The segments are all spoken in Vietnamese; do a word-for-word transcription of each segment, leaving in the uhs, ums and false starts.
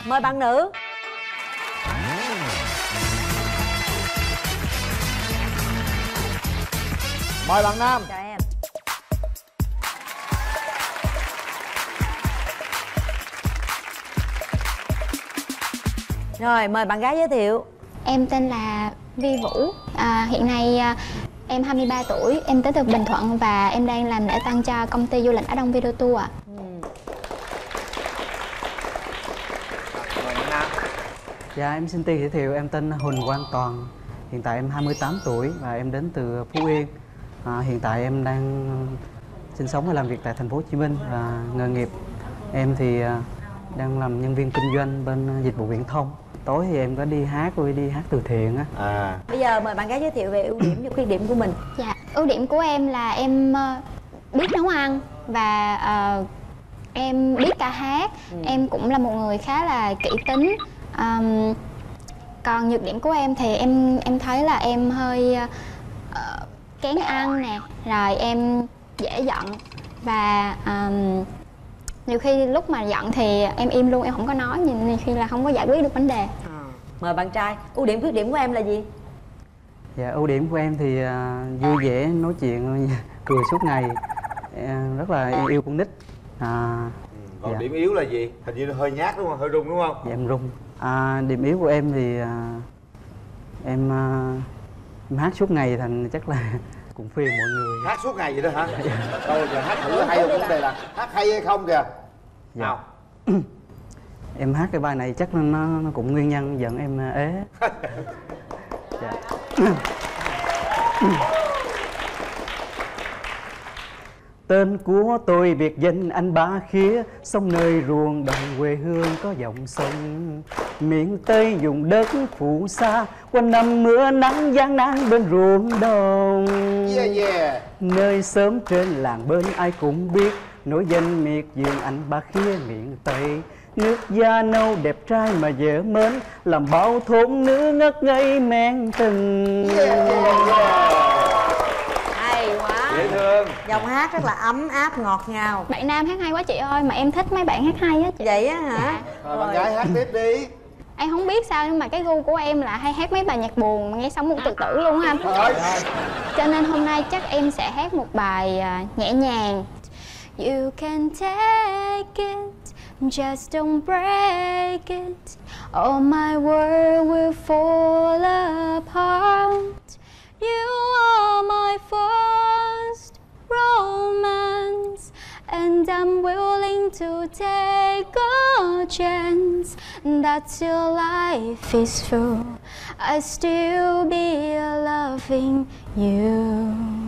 Mời bạn nữ. Mời bạn nam. Chào em. Rồi, mời bạn gái giới thiệu. Em tên là Vi Vũ. À, hiện nay à, em hai mươi ba tuổi, em tới từ Bình Thuận và em đang làm lễ tân cho công ty du lịch Á Đông Video Tour ạ. Ừ. Mời bạn nam. Dạ, em xin tự giới thiệu, em tên Huỳnh Quang Toàn. Hiện tại em hai mươi tám tuổi và em đến từ Phú Yên. À, hiện tại em đang sinh sống và làm việc tại thành phố Hồ Chí Minh. Và nghề nghiệp em thì à, đang làm nhân viên kinh doanh bên dịch vụ viễn thông. Tối thì em có đi hát, rồi đi hát từ thiện á. À. Bây giờ mời bạn gái giới thiệu về ưu điểm và khuyết điểm của mình. Dạ, ưu điểm của em là em ờ, biết nấu ăn và ờ, em biết ca hát. Ừ. Em cũng là một người khá là kỹ tính. Ờm, còn nhược điểm của em thì em em thấy là em hơi ờ, kén ăn nè, rồi em dễ giận và ờm, nhiều khi lúc mà giận thì em im luôn, em không có nói, nhiều khi là không có giải quyết được vấn đề. À. Mời bạn trai. Ưu điểm khuyết điểm của em là gì? Dạ, ưu điểm của em thì à, vui vẻ, nói chuyện, cười suốt ngày. Em rất là yêu, yêu con nít. À, Ừ, còn dạ. điểm yếu là gì? Hình như hơi nhát đúng không? Hơi run đúng không? Dạ, em run. À, điểm yếu của em thì à, em, à, em hát suốt ngày thành chắc là cũng phiền mọi người. Hát suốt ngày vậy đó hả? Thôi giờ hát thử hay không? Vấn đề là hát hay hay không kìa. Dạ. Nào. Em hát cái bài này chắc nó, nó cũng nguyên nhân dẫn em à, ế. Dạ. Tên của tôi biệt danh anh Ba Khía, sống nơi ruộng đồng quê hương có dòng sông. Miền Tây vùng đất phù sa, quanh năm mưa nắng gian nan bên ruộng đồng. Yeah yeah. Nơi sớm trên làng bên ai cũng biết, nổi danh miệt vườn anh Ba Khía miền Tây. Nước da nâu đẹp trai mà dễ mến, làm bao thôn nữ ngất ngây men tình. Yeah yeah yeah. Hay quá. Dễ thương. Giọng hát rất là ấm áp, ngọt ngào. Bạn nam hát hay quá chị ơi, mà em thích mấy bạn hát hay á chị. Vậy á hả? Rồi bạn gái hát tiếp đi. Em không biết sao nhưng mà cái gu của em là hay hát mấy bài nhạc buồn mà nghe xong muốn tự tử luôn ha. Thôi. Cho nên hôm nay chắc em sẽ hát một bài à, nhẹ nhàng. You can take it, just don't break it. All my world will fall apart. You are my first romance, and I'm willing to take a chance that your life is full. I still be loving you.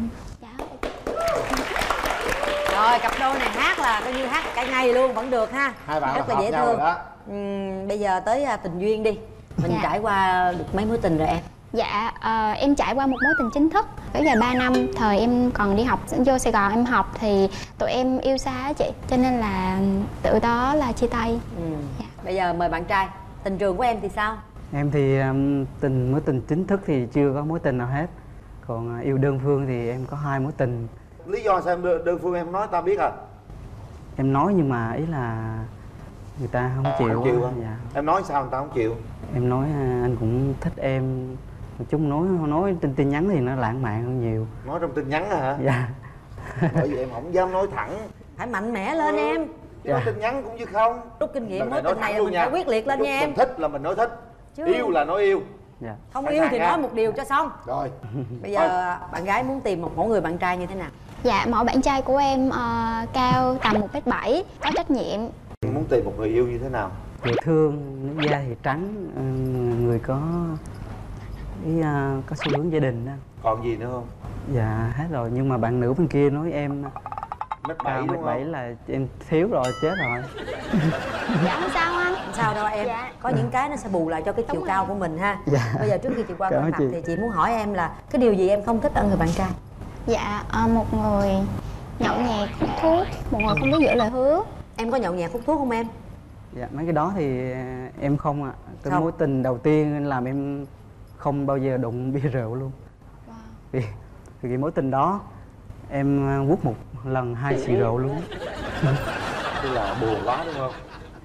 Rồi, cặp đôi này hát là coi như hát cả ngày luôn vẫn được ha. Hai bạn rất là là hợp dễ nhau thương. rồi đó. Uhm, bây giờ tới à, tình duyên đi. Mình Dạ. trải qua được mấy mối tình rồi em? Dạ, ờ, em trải qua một mối tình chính thức kéo dài ba năm. Thời em còn đi học, vô Sài Gòn em học thì tụi em yêu xa á chị. Cho nên là từ đó là chia tay. Ừ. Dạ. Bây giờ mời bạn trai. Tình trường của em thì sao? Em thì um, tình mối tình chính thức thì chưa có mối tình nào hết. Còn uh, yêu đơn phương thì em có hai mối tình. Lý do sao em đơn, đơn phương em nói tao biết à? Em nói nhưng mà ý là người ta không chịu. Không chịu á. hả? Dạ. Em nói sao người ta không chịu? Em nói uh, anh cũng thích em. Nói chung nói nói trên tin nhắn thì nó lãng mạn hơn nhiều. Nói trong tin nhắn hả? Dạ. Bởi vì em không dám nói thẳng. Phải mạnh mẽ lên Ừ. em. Chứ nói Dạ. tin nhắn cũng như không. Rút kinh nghiệm Lần mối nói tình này thẳng là luôn mình nha. phải quyết liệt lên Lúc nha em. mình thích là mình nói thích. Chứ- Yêu là nói yêu. Dạ. Không Sẵn yêu sàng thì nha. nói một điều cho xong. Rồi. Bây giờ bạn gái muốn tìm một mẫu người bạn trai như thế nào? Dạ, mẫu bạn trai của em ờ, cao tầm một mét bảy, có trách nhiệm. Muốn tìm một người yêu như thế nào? Dễ thương, nước da thì trắng, um, người có ý, uh, có xu hướng gia đình đó. Còn gì nữa không? Dạ hết rồi, nhưng mà bạn nữ bên kia nói em Mét cao bảy mét đúng bảy không? là em thiếu rồi, chết rồi. Dạ không sao anh. Không sao đâu em. Dạ. Có những cái nó sẽ bù lại cho cái chiều Đúng cao rồi. của mình ha. Dạ. Bây giờ trước khi chị qua Cảm bên ơn mặt chị. thì chị muốn hỏi em là cái điều gì em không thích ở người bạn trai? Dạ, ờ, một người nhậu nhẹt, hút thuốc, một người không biết giữ lời hứa. Em có nhậu nhẹt hút thuốc không em? Dạ mấy cái đó thì uh, em không ạ. À. Cái Không. mối tình đầu tiên làm em không bao giờ đụng bia rượu luôn. Wow. Vì, vì cái mối tình đó em uh, hút một lần hai xì rượu luôn. Tức là buồn quá đúng không?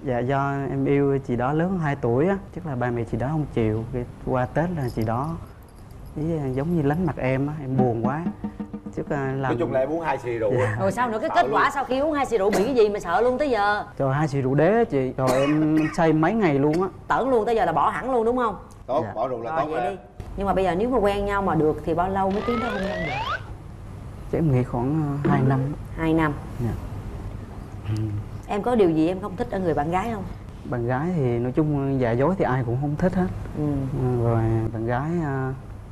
Dạ do em yêu chị đó lớn hơn hai tuổi á, chắc là ba mẹ chị đó không chịu. Cái qua Tết là chị đó với giống như lánh mặt em á, em buồn quá. Chắc là làm... Nói chung là em uống hai xì rượu. Dạ. Rồi sao nữa, cái Sợ kết luôn. quả sau khi uống hai xì rượu bị cái gì mà sợ luôn tới giờ? Trời, hai xì rượu đế á chị. Rồi em say mấy ngày luôn á. Tởn luôn, tới giờ là bỏ hẳn luôn đúng không? Tốt, Dạ. bỏ rượu là Rồi tốt vậy rồi. đi. Nhưng mà bây giờ nếu mà quen nhau mà được thì bao lâu mới tiến tới hôn nhân được? Chắc em nghĩ khoảng hai năm. Hai năm. Dạ. Em có điều gì em không thích ở người bạn gái không? Bạn gái thì nói chung giả dối thì ai cũng không thích hết. Ừ. Rồi bạn gái à,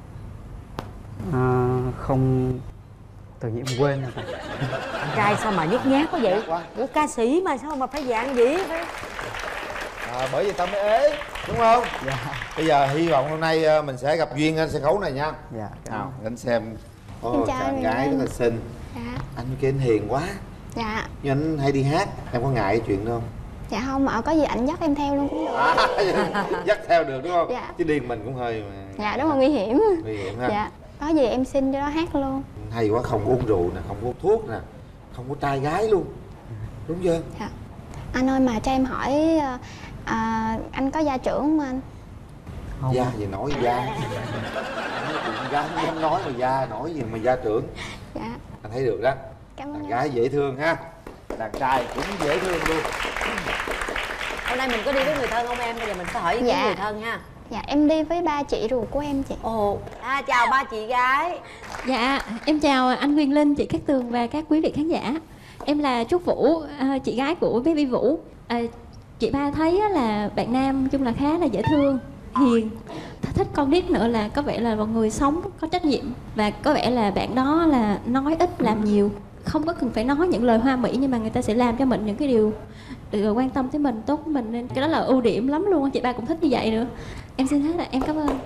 à, không... Tự nhiên em quên rồi. Trai sao mà nhút nhát quá vậy? Nhát quá. Ủa ca sĩ mà sao mà phải dạng gì phải... À, bởi vì tao mới ế, đúng không? Dạ. Bây giờ hy vọng hôm nay ờ, mình sẽ gặp duyên trên sân khấu này nha. Dạ. Nào, anh xem. Em Ồ, chào bạn anh gái Nguyễn rất là Linh. xinh. Dạ. Anh kia anh hiền quá. Dạ. Nhưng anh hay đi hát, em có ngại cái chuyện đó không? Dạ không ạ, có gì ảnh dắt em theo luôn cũng được. À, dắt theo được đúng không? Dạ. Chứ đi mình cũng hơi mà... Dạ đúng là nguy hiểm. nguy hiểm ha. Dạ. Có gì em xin cho nó hát luôn. Hay quá, không uống rượu nè, không uống thuốc nè, không có trai gái luôn, đúng chưa? Dạ. Anh ơi mà cho em hỏi à, à, anh có gia trưởng không anh? Không. Da gì nói da. Nói chuyện gái không dám nói mà da nói gì mà da trưởng. Dạ. Anh thấy được đó. Cảm ơn Đàn anh. gái dễ thương ha, đàn trai cũng dễ thương luôn. Hôm nay mình có đi với người thân không em? Bây giờ mình sẽ hỏi ý kiến Dạ. người thân ha. Dạ em đi với ba chị ruột của em chị. Ồ, à, chào ba chị gái. Dạ, em chào anh Quyền Linh, chị Cát Tường và các quý vị khán giả. Em là Trúc Vũ, à, chị gái của bé Vi Vũ. À, chị ba thấy á là bạn nam nói chung là khá là dễ thương, hiền, thích con nít nữa, là có vẻ là một người sống có trách nhiệm, và có vẻ là bạn đó là nói ít làm nhiều, không có cần phải nói những lời hoa mỹ nhưng mà người ta sẽ làm cho mình những cái điều điều quan tâm tới mình, tốt với mình, nên cái đó là ưu điểm lắm luôn. Chị ba cũng thích như vậy nữa. Em xin hết là em cảm ơn.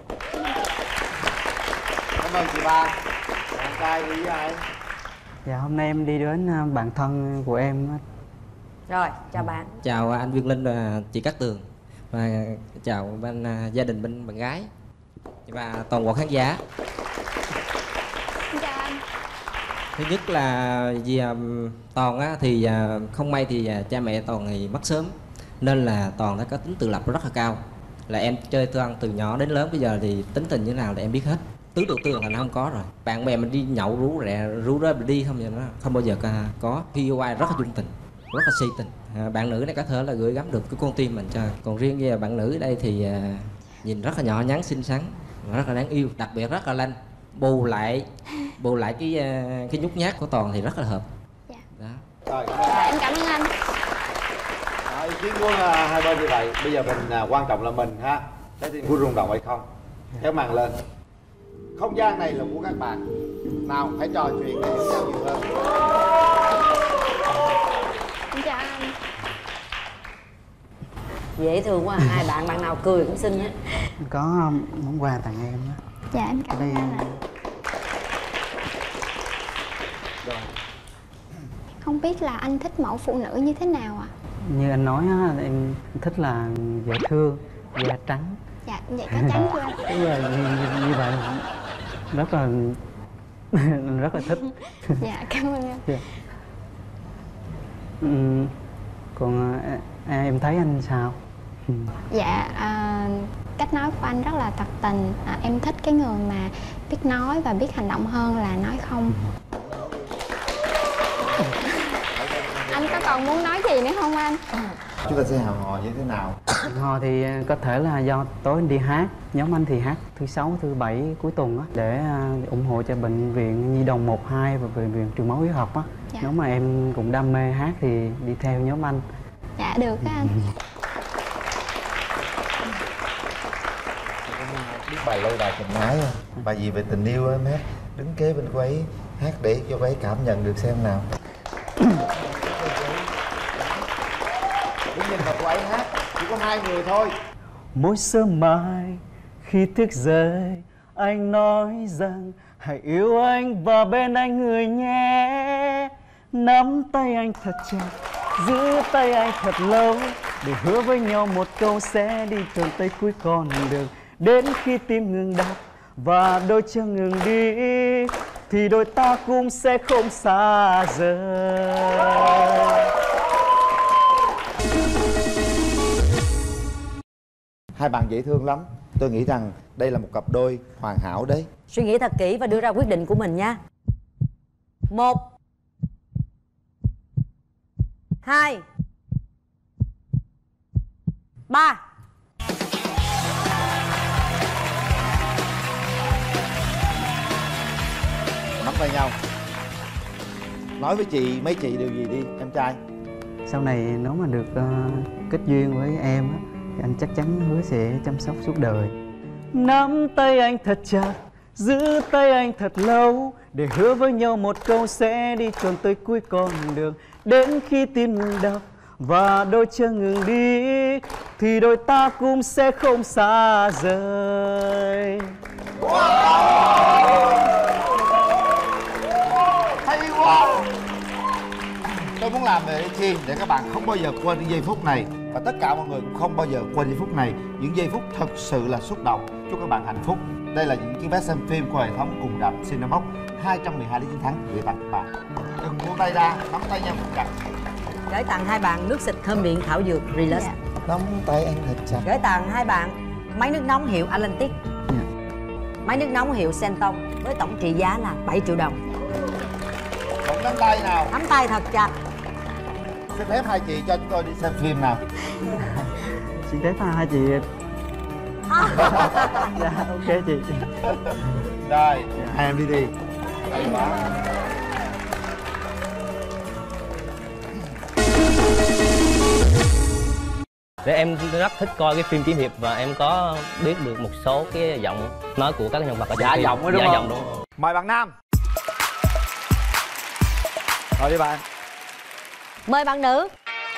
Cảm ơn chị ba. Đàn trai đi với ai? Dạ hôm nay em đi đến à, bạn thân của em á. Rồi, chào bạn. Chào anh Viên Linh và chị Cát Tường, và chào bên à, gia đình bên bạn gái và toàn bộ khán giả. Xin chào anh. Thứ nhất là vì à, Toàn á, thì à, không may thì à, cha mẹ Toàn thì mất sớm, nên là Toàn đã có tính tự lập rất là cao. Là em chơi Toàn từ nhỏ đến lớn, bây giờ thì tính tình như thế nào là em biết hết. Tứ tự tương là nó không có rồi. Bạn bè mình đi nhậu rú rẹ rú rê mình đi không, vậy nó không bao giờ có. Khi yêu ai rất là chung tình, rất là si tình. À, bạn nữ này có thể là gửi gắm được cái con tim mình cho. Còn riêng về bạn nữ ở đây thì à, nhìn rất là nhỏ nhắn xinh xắn, rất là đáng yêu, đặc biệt rất là lanh. Bù lại bù lại cái à, cái nhút nhát của Toàn thì rất là hợp. Dạ. Đó. Rồi, cảm ơn. Dạ, em cảm ơn anh. À, ý kiến của à, hai bên như vậy. Bây giờ mình à, quan trọng là mình ha, trái tim của rung động hay không. Kéo màn lên. Không gian này là của các bạn. Nào, hãy trò chuyện để hiểu nhau nhiều hơn. Xin chào anh. Dễ thương quá, hai bạn bạn nào cười cũng xinh hết. Có món quà tặng em á. Dạ em cảm Đây ơn anh ạ. Rồi. Không biết là anh thích mẫu phụ nữ như thế nào ạ? như anh nói á, em thích là dễ thương, da trắng. Dạ vậy có trắng chưa anh? Tức là như, như, như vậy rất là rất là thích. Dạ cảm ơn anh. Dạ. Ừm, còn à, à, em thấy anh sao? Dạ à, cách nói của anh rất là thật tình. À, em thích cái người mà biết nói và biết hành động hơn là nói không. Anh có còn muốn nói gì nữa không anh? Chúng ta sẽ hẹn hò như thế nào? Hò thì có thể là do tối anh đi hát, nhóm anh thì hát thứ sáu, thứ bảy cuối tuần á, để uh, ủng hộ cho bệnh viện Nhi đồng một hai và bệnh viện Truyền máu huyết học á. Dạ. Nếu mà em cũng đam mê hát thì đi theo nhóm anh. Dạ được á anh. Biết bài lâu đài tình ái không? Bài gì về tình yêu á em hát. Đứng kế bên cô ấy hát để cho cô ấy cảm nhận được xem nào. Đứng nhìn vào cô ấy hát, chỉ có hai người thôi. Mỗi sớm mai khi thức dậy, anh nói rằng hãy yêu anh và bên anh người nhé. Nắm tay anh thật chặt, giữ tay anh thật lâu, để hứa với nhau một câu sẽ đi trọn tới cuối con đường. Đến khi tim ngừng đập và đôi chân ngừng đi, thì đôi ta cũng sẽ không xa rời. Hai bạn dễ thương lắm. Tôi nghĩ rằng đây là một cặp đôi hoàn hảo đấy. Suy nghĩ thật kỹ và đưa ra quyết định của mình nha. Một, hai, ba. Nắm tay nhau. Nói với chị, mấy chị điều gì đi em trai? Sau này nếu mà được uh, kết duyên với em á, thì anh chắc chắn hứa sẽ chăm sóc suốt đời. Nắm tay anh thật chặt, giữ tay anh thật lâu, để hứa với nhau một câu sẽ đi tròn tới cuối con đường. Đến khi tim ngừng đập và đôi chân ngừng đi, thì đôi ta cũng sẽ không xa rời. Hay quá. Tôi muốn làm về chi để các bạn không bao giờ quên những giây phút này, và tất cả mọi người cũng không bao giờ quên giây phút này. Những giây phút thật sự là xúc động. Chúc các bạn hạnh phúc. Đây là những chiếc vé xem phim của hệ thống cùng rạp Cinemax. hai trăm mười hai lý chiến thắng gửi tặng các bạn. Đừng buông tay ra, nắm tay nhau thật chặt. Gửi tặng hai bạn nước xịt thơm miệng thảo dược Relax. Dạ. Nắm tay anh thật chặt. Gửi tặng hai bạn máy nước nóng hiệu Atlantic. Máy nước nóng hiệu Senton với tổng trị giá là bảy triệu đồng. Cũng nắm tay nào. Nắm tay thật chặt. Xin phép hai chị cho chúng tôi đi xem phim nào. Xin phép hai chị. Dạ ok chị. Rồi, hai em đi đi. Hay quá. Để em rất thích coi cái phim kiếm hiệp và em có biết được một số cái giọng nói của các nhân vật ở trong Dạ phim. giọng đó đúng dạ không? giọng đúng. Mời bạn Nam. Rồi đi bạn. Mời bạn nữ.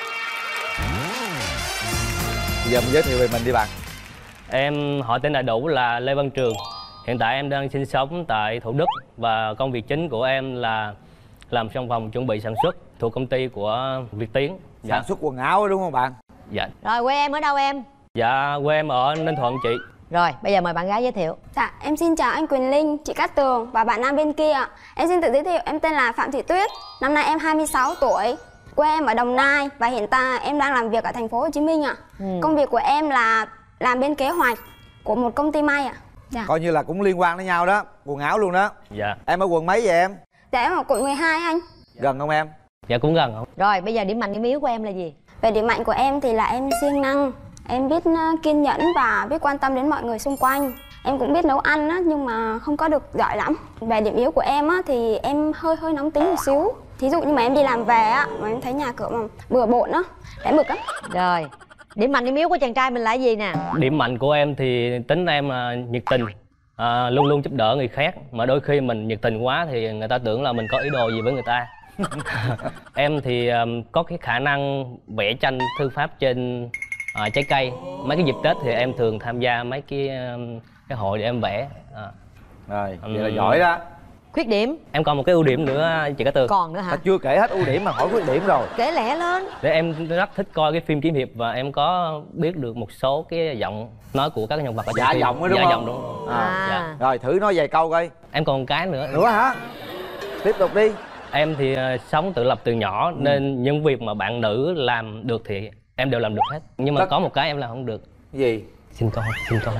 Bây giờ mình giới thiệu về mình đi bạn. Em họ tên đầy đủ là Lê Văn Trường. Hiện tại em đang sinh sống tại Thủ Đức và công việc chính của em là làm trong phòng chuẩn bị sản xuất thuộc công ty của Việt Tiến. Dạ. Sản xuất quần áo đúng không bạn? Dạ. Rồi quê em ở đâu em? Dạ quê em ở Ninh Thuận chị. Rồi bây giờ mời bạn gái giới thiệu. Dạ, em xin chào anh Quyền Linh, chị Cát Tường và bạn nam bên kia. Em xin tự giới thiệu, em tên là Phạm Thị Tuyết. Năm nay em hai mươi sáu tuổi. Quê em ở Đồng Nai và hiện tại em đang làm việc ở thành phố Hồ Chí Minh ạ. Ừ. Công việc của em là làm bên kế hoạch của một công ty may ạ. Dạ. Coi như là cũng liên quan đến nhau đó, quần áo luôn đó. Dạ. Em ở quận mấy vậy em? Dạ em ở quận mười hai anh. Gần không em? Dạ cũng gần không? Rồi bây giờ điểm mạnh điểm yếu của em là gì? Về điểm mạnh của em thì là em siêng năng, em biết uh, kiên nhẫn và biết quan tâm đến mọi người xung quanh. Em cũng biết nấu ăn á, nhưng mà không có được giỏi lắm. Về điểm yếu của em á, thì em hơi hơi nóng tính một xíu. Thí dụ như mà em đi làm về á, mà em thấy nhà cửa mà bừa bộn á, để mực á. Rồi điểm mạnh điểm yếu của chàng trai mình là gì nè? Điểm mạnh của em thì tính em là nhiệt tình, à, luôn luôn giúp đỡ người khác. Mà đôi khi mình nhiệt tình quá thì người ta tưởng là mình có ý đồ gì với người ta. Em thì um, có cái khả năng vẽ tranh thư pháp trên uh, trái cây. Mấy cái dịp Tết thì em thường tham gia mấy cái um, cái hội để em vẽ. À. Rồi, vậy Ừm. là giỏi đó. Khuyết điểm Em còn một cái ưu điểm nữa chị Cát Tường. còn nữa hả? Ta chưa kể hết ưu điểm mà hỏi khuyết điểm rồi. Kể lẻ lên. Để em rất thích coi cái phim kiếm hiệp và em có biết được một số cái giọng nói của các nhân vật ở trong Dạ phim. giọng đó đúng dạ không? giọng đúng. À. Dạ. Rồi thử nói vài câu coi. Em còn một cái nữa. Nữa hả? Tiếp tục đi. Em thì uh, sống tự lập từ nhỏ ừ. nên những việc mà bạn nữ làm được thì em đều làm được hết. Nhưng mà Tất... có một cái em làm không được. Cái gì? Xin coi, xin coi.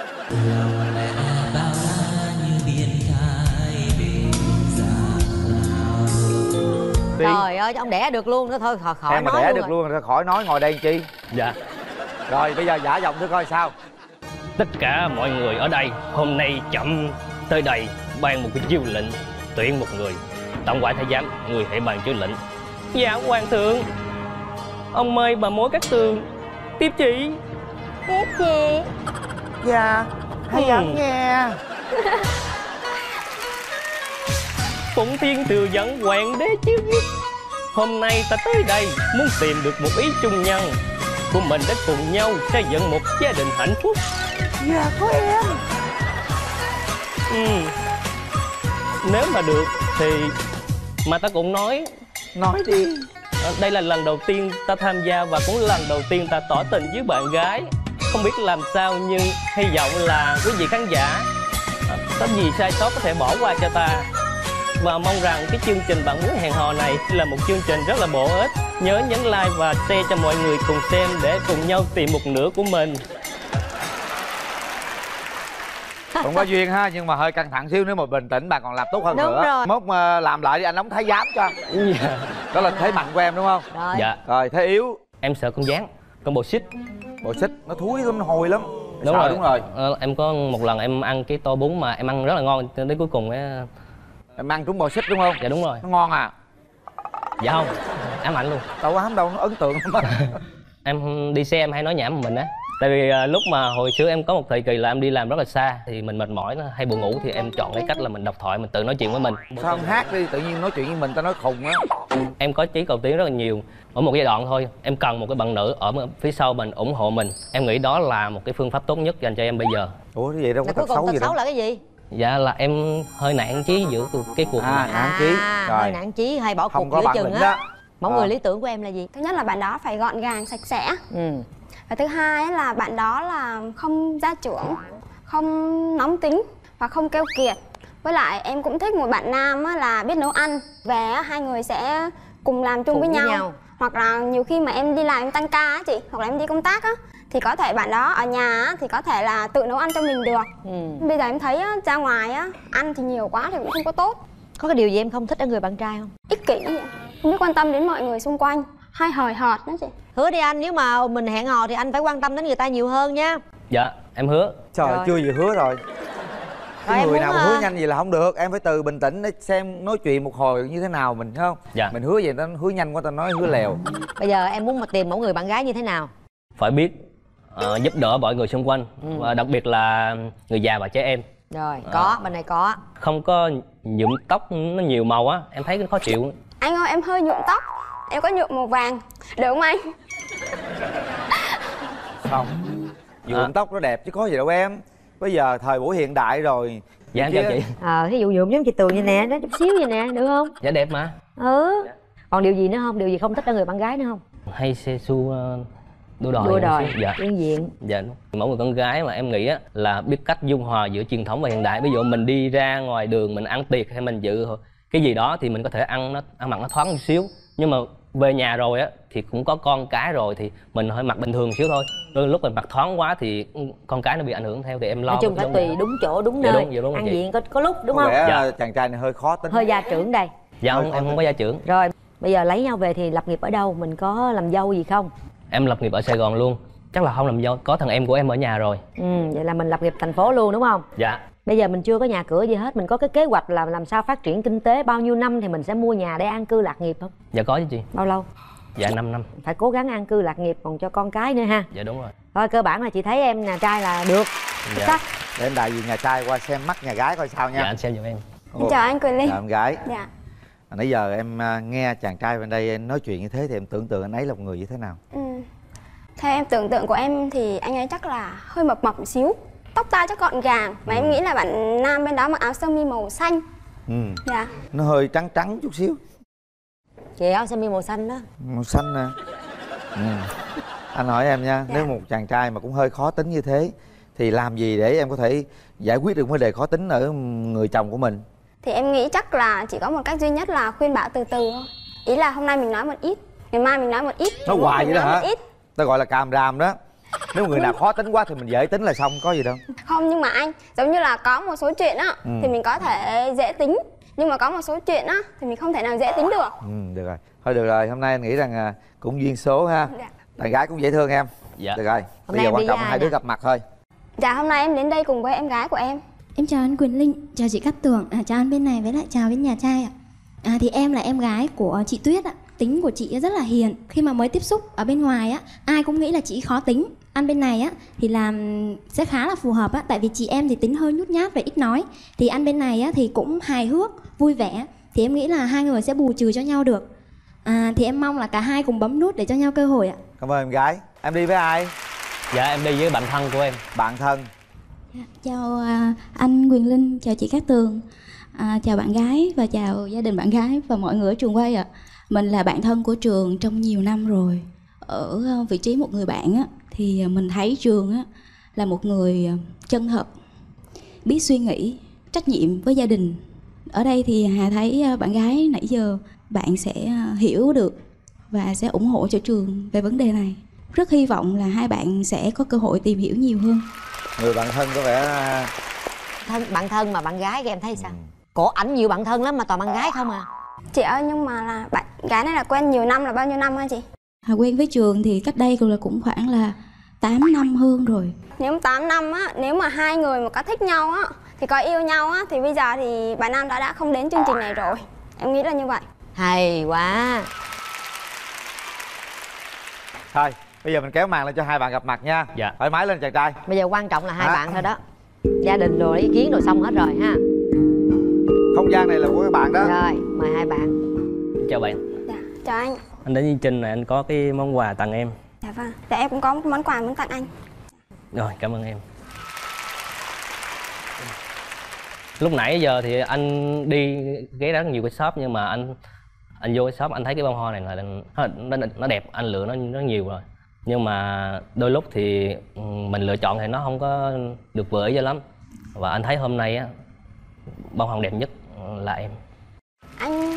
Trời ơi ông đẻ được luôn nữa thôi khỏi khỏi em mà nói đẻ luôn được rồi. luôn rồi khỏi nói ngồi đây làm chi. Dạ. Rồi bây giờ giả giọng thử coi sao. Tất cả mọi người ở đây hôm nay chậm tới đây ban một cái chiêu lệnh tuyển một người. Tổng quản thái giám, người hãy ban chiêu lệnh. Dạ hoàng thượng. Ông mời bà mối Cát Tường tiếp chị. Tiếp chị. Dạ. Hay Ừ. dám nghe. Phụng Thiên thừa dẫn hoàng đế chiêu giết. Hôm nay ta tới đây muốn tìm được một ý chung nhân của mình để cùng nhau xây dựng một gia đình hạnh phúc. Dạ có em. Ừ. Nếu mà được thì mà ta cũng nói Nói đi. đây là lần đầu tiên ta tham gia và cũng lần đầu tiên ta tỏ tình với bạn gái. Không biết làm sao nhưng hy vọng là quý vị khán giả à, có gì sai sót có thể bỏ qua cho ta. Và mong rằng cái chương trình Bạn Muốn Hẹn Hò này là một chương trình rất là bổ ích. Nhớ nhấn like và share cho mọi người cùng xem để cùng nhau tìm một nửa của mình. Cũng có duyên ha, nhưng mà hơi căng thẳng xíu. Nếu mà bình tĩnh bạn còn làm tốt hơn Đúng nữa rồi. Mốt mà làm lại đi anh đóng thái giám cho. Dạ. Đó là thế mạnh của em đúng không? Rồi. Dạ. Rồi thế yếu? Em sợ con gián, con bồ xích. Bồ xích nó thúi lắm, nó hôi lắm. Đúng Sợ, rồi. đúng rồi. Ờ, em có một lần em ăn cái tô bún mà em ăn rất là ngon, đến cuối cùng ấy... Em ăn trúng bò xích đúng không? Dạ đúng rồi. Nó ngon à? Dạ không, ám ảnh luôn. Đâu ám đâu, nó ấn tượng lắm. Em đi xe em hay nói nhảm một mình á. Tại vì à, lúc mà hồi xưa em có một thời kỳ là em đi làm rất là xa, thì mình mệt mỏi nó hay buồn ngủ, thì em chọn cái cách là mình đọc thoại, mình tự nói chuyện với mình. Sao không hát đi, tự nhiên nói chuyện với mình ta nói khùng á. Em có chí cầu tiến rất là nhiều. Ở một giai đoạn thôi, em cần một cái bạn nữ ở phía sau mình ủng hộ mình. Em nghĩ đó là một cái phương pháp tốt nhất dành cho em bây giờ. Ủa cái gì đâu có Là cuối tật cùng xấu tật gì xấu đâu. là cái gì? Dạ là em hơi nản chí giữa cái cuộc À, này. nản chí. À, Rồi. hơi nản chí hay bỏ Không cuộc có giữa bản chừng lĩnh á. đó. Mẫu À. người lý tưởng của em là gì? Thứ nhất là bạn đó phải gọn gàng, sạch sẽ. Ừ. Và thứ hai ấy là bạn đó là không gia trưởng, không nóng tính và không keo kiệt. Với lại em cũng thích một bạn nam á, là biết nấu ăn. Về á, hai người sẽ cùng làm chung Cùng với với nhau. nhau. Hoặc là nhiều khi mà em đi làm em tăng ca á chị, hoặc là em đi công tác á, thì có thể bạn đó ở nhà á, thì có thể là tự nấu ăn cho mình được. Ừ. Bây giờ em thấy á, ra ngoài á, ăn thì nhiều quá thì cũng không có tốt. Có cái điều gì em không thích ở người bạn trai không? Ích kỷ vậy. Không biết quan tâm đến mọi người xung quanh. Hay hời hợt đó chị. Hứa đi anh, nếu mà mình hẹn hò thì anh phải quan tâm đến người ta nhiều hơn nha. Dạ, em hứa. Trời Rồi. chưa gì hứa rồi. Rồi, Cái em người muốn, nào mà à, hứa nhanh vậy là không được. Em phải từ bình tĩnh để xem nói chuyện một hồi như thế nào mình, thấy không? Dạ. Mình hứa vậy nó hứa nhanh quá ta nói hứa lèo. Bây giờ em muốn mà tìm mẫu người bạn gái như thế nào? Phải biết ờ, giúp đỡ mọi người xung quanh. Và đặc biệt là người già và trẻ em. Rồi, có, bên này có. Không có nhuộm tóc nó nhiều màu á, em thấy nó khó chịu. Anh ơi em hơi nhuộm tóc. Em có nhuộm màu vàng. Được không anh? Không. Nhuộm À. tóc nó đẹp chứ có gì đâu em. Bây giờ thời buổi hiện đại rồi. Dạ em Kia- chào chị. Ờ, thí dụ nhuộm giống chị Tường như nè, đó chút xíu vậy nè, được không? Dạ đẹp mà. Ừ. Còn điều gì nữa không? Điều gì không thích ở người bạn gái nữa không? Hay xe xu ờ, đua đòi. Đua một đòi, xíu. Dạ. yên diện. Dạ đúng. Mẫu người con gái mà em nghĩ á là biết cách dung hòa giữa truyền thống và hiện đại. Ví dụ mình đi ra ngoài đường mình ăn tiệc hay mình dự cái gì đó thì mình có thể ăn nó ăn mặc nó thoáng một xíu. Nhưng mà về nhà rồi á thì cũng có con cái rồi thì mình hơi mặc bình thường xíu thôi. Đôi lúc mình mặc thoáng quá thì con cái nó bị ảnh hưởng theo, thì em lo. Nói chung cái phải vấn đề tùy đó. đúng chỗ, đúng Dạ nơi. đúng, dạ đúng Ăn chị. diện có, có lúc đúng Có không? vẻ Dạ. chàng trai này hơi khó tính. Hơi gia trưởng đây. Dạ không, em không có gia trưởng. Rồi, bây giờ lấy nhau về thì lập nghiệp ở đâu? Mình có làm dâu gì không? Em lập nghiệp ở Sài Gòn luôn. Chắc là không làm dâu, có thằng em của em ở nhà rồi. Ừ, vậy là mình lập nghiệp thành phố luôn đúng không? Dạ. Bây giờ mình chưa có nhà cửa gì hết, mình có cái kế hoạch là làm sao phát triển kinh tế, bao nhiêu năm thì mình sẽ mua nhà để an cư lạc nghiệp không? Dạ có chứ chị. Bao lâu? Dạ năm năm. Phải cố gắng an cư lạc nghiệp còn cho con cái nữa ha. Dạ đúng rồi. Thôi cơ bản là chị thấy em nhà trai là được. Xuất Dạ. sắc. Để em đại diện nhà trai qua xem mắt nhà gái coi sao nha. Dạ anh xem giùm em. Ồ. Chào anh Quyền Linh. Dạ em gái. Dạ. À, nãy giờ em à, nghe chàng trai bên đây em nói chuyện như thế thì em tưởng tượng anh ấy là một người như thế nào? Ừ. Theo em tưởng tượng của em thì anh ấy chắc là hơi mập mập một xíu. Tóc tai chắc gọn gàng. Và em nghĩ là bạn nam bên đó mặc áo sơ mi màu xanh. Ừ. Dạ. Nó hơi trắng trắng chút xíu. Chị áo sơ mi màu xanh đó. Màu xanh nè. Ừ. Anh hỏi em nha, Dạ. nếu một chàng trai mà cũng hơi khó tính như thế thì làm gì để em có thể giải quyết được vấn đề khó tính ở người chồng của mình? Thì em nghĩ chắc là chỉ có một cách duy nhất là khuyên bảo từ từ thôi. Ý là hôm nay mình nói một ít, ngày mai mình nói một ít. Nói ngày hoài mốt vậy mình đó nói hả? một ít. Ta gọi là càm ràm đó. Nếu người nào khó tính quá thì mình dễ tính là xong, có gì đâu. Không, nhưng mà anh, giống như là có một số chuyện á Ừ. thì mình có thể dễ tính. Nhưng mà có một số chuyện á thì mình không thể nào dễ tính được. Ừ, được rồi. Thôi được rồi, hôm nay anh nghĩ rằng à, cũng duyên số ha. Dạ. Đàn gái cũng dễ thương em. Dạ. Được rồi, Hôm bây nay giờ em quan đi trọng với là ai hai đứa nè? gặp mặt thôi. Dạ, hôm nay em đến đây cùng với em gái của em. Em chào anh Quyền Linh, chào chị Cát Tường, à, chào anh bên này với lại chào bên nhà trai ạ. À, thì em là em gái của chị Tuyết ạ. Tính của chị rất là hiền. Khi mà mới tiếp xúc ở bên ngoài á, ai cũng nghĩ là chị khó tính. Anh bên này á thì làm sẽ khá là phù hợp á, tại vì chị em thì tính hơi nhút nhát và ít nói. Thì anh bên này á thì cũng hài hước, vui vẻ. Thì em nghĩ là hai người sẽ bù trừ cho nhau được. À, thì em mong là cả hai cùng bấm nút để cho nhau cơ hội ạ. Cảm ơn em gái. Em đi với ai? Dạ em đi với bạn thân của em. Bạn thân. Chào à, anh Quyền Linh, chào chị Cát Tường, à, chào bạn gái và chào gia đình bạn gái và mọi người ở trường quay ạ. Mình là bạn thân của Trường trong nhiều năm rồi. Ở vị trí một người bạn á, thì mình thấy Trường á, là một người chân thật, biết suy nghĩ, trách nhiệm với gia đình. Ở đây thì Hà thấy bạn gái nãy giờ bạn sẽ hiểu được và sẽ ủng hộ cho Trường về vấn đề này. Rất hy vọng là hai bạn sẽ có cơ hội tìm hiểu nhiều hơn. Người bạn thân có vẻ thân bạn thân mà bạn gái em thấy sao? Ừ. Cổ ảnh nhiều bạn thân lắm mà toàn bạn gái không à. Chị ơi, nhưng mà là bạn gái này là quen nhiều năm, là bao nhiêu năm hả chị? À, quen với Trường thì cách đây là cũng khoảng là tám năm hơn rồi. Nếu mà tám năm á, nếu mà hai người mà có thích nhau á thì có yêu nhau á thì bây giờ thì bạn Nam đã đã không đến chương trình này rồi. Em nghĩ là như vậy. Hay quá. Thôi bây giờ mình kéo màn lên cho hai bạn gặp mặt nha. Dạ. Thoải mái lên chàng trai. Bây giờ quan trọng là hai à. bạn thôi đó. Gia đình rồi ý kiến rồi xong hết rồi ha. Không gian này là của các bạn đó. Rồi mời hai bạn. Chào bạn. Dạ, chào anh. Anh đến chương trình này anh có cái món quà tặng em. Dạ vâng. Dạ em cũng có một món quà muốn tặng anh. Rồi cảm ơn em. Lúc nãy giờ thì anh đi ghé rất nhiều cái shop nhưng mà anh anh vô cái shop anh thấy cái bông hoa này là nó, nó, nó đẹp, anh lựa nó nó nhiều rồi. Nhưng mà đôi lúc thì mình lựa chọn thì nó không có được vừa ý cho lắm. Và anh thấy hôm nay á, bông hồng đẹp nhất là em. Anh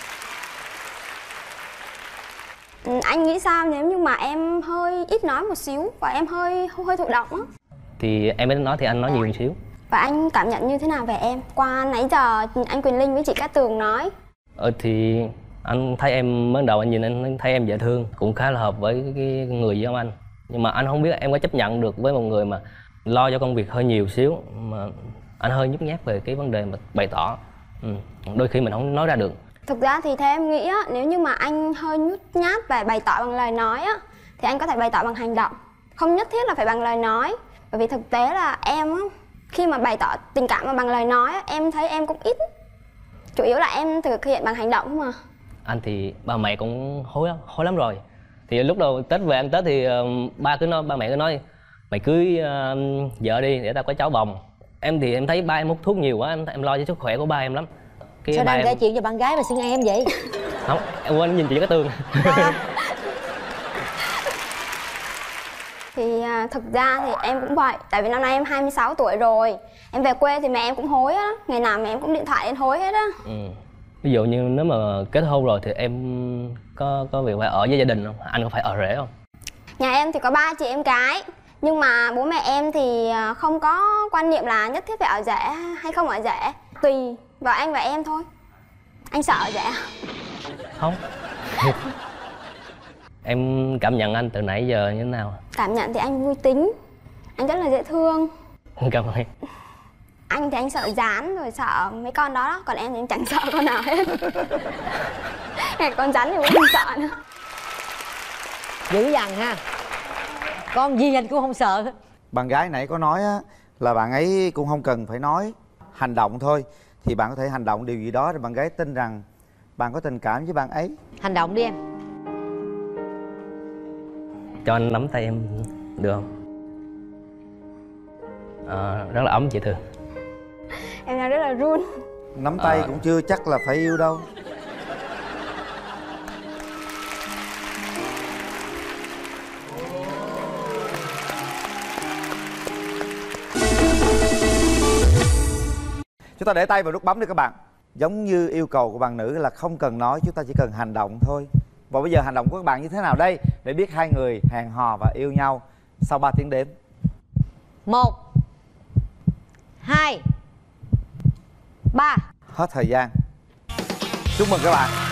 anh nghĩ sao nếu như mà em hơi ít nói một xíu và em hơi hơi thụ động á? Thì em mới nói thì anh nói nhiều một xíu. Và anh cảm nhận như thế nào về em? Qua nãy giờ anh Quyền Linh với chị Cát Tường nói. Ờ thì anh thấy em mới đầu anh nhìn anh thấy em dễ thương, cũng khá là hợp với cái người giống anh. Nhưng mà anh không biết em có chấp nhận được với một người mà lo cho công việc hơi nhiều xíu, mà anh hơi nhút nhát về cái vấn đề mà bày tỏ. Ừ. Đôi khi mình không nói ra được. Thực ra thì theo em nghĩ á, nếu như mà anh hơi nhút nhát và bày tỏ bằng lời nói á, thì anh có thể bày tỏ bằng hành động, không nhất thiết là phải bằng lời nói. Bởi vì thực tế là em á, khi mà bày tỏ tình cảm mà bằng lời nói á, em thấy em cũng ít. Chủ yếu là em thực hiện bằng hành động không à. Anh thì ba mẹ cũng hối hối lắm rồi. Thì lúc đầu Tết về ăn Tết thì uh, ba cứ nói ba mẹ cứ nói mày cưới uh, vợ đi để tao có cháu bồng. Em thì em thấy ba em hút thuốc nhiều quá, em em lo cho sức khỏe của ba em lắm. Cái sao đang em... kể chuyện cho bạn gái mà xưng em vậy? Không, em quên nhìn chị Cát Tường. À. Thì à, thực ra thì em cũng vậy. Tại vì năm nay em hai mươi sáu tuổi rồi. Em về quê thì mẹ em cũng hối á. Ngày nào mẹ em cũng điện thoại đến hối hết á. Ừ. Ví dụ như nếu mà kết hôn rồi thì em có có việc phải ở với gia đình không? Anh có phải ở rể không? Nhà em thì có ba chị em gái. Nhưng mà bố mẹ em thì không có quan niệm là nhất thiết phải ở rể hay không ở rể. Tùy vào anh và em thôi. Anh sợ ở rể à? Không. Em cảm nhận anh từ nãy giờ như thế nào? Cảm nhận thì anh vui tính. Anh rất là dễ thương. Cảm ơn em. Anh thì anh sợ rán rồi sợ mấy con đó, đó. Còn em thì em chẳng sợ con nào hết. Con rắn thì cũng không sợ nữa. Dữ dằn ha. Con gì anh cũng không sợ. Bạn gái nãy có nói á, là bạn ấy cũng không cần phải nói, hành động thôi. Thì bạn có thể hành động điều gì đó để bạn gái tin rằng bạn có tình cảm với bạn ấy. Hành động đi em. Cho anh nắm tay em được không? À, rất là ấm chị Thường. Em đang rất là run. Nắm tay à... cũng chưa chắc là phải yêu đâu. Chúng ta để tay vào nút bấm đi các bạn. Giống như yêu cầu của bạn nữ là không cần nói, chúng ta chỉ cần hành động thôi. Và bây giờ hành động của các bạn như thế nào đây để biết hai người hẹn hò và yêu nhau sau ba tiếng đếm? Một, hai, ba. Hết thời gian. Chúc mừng các bạn.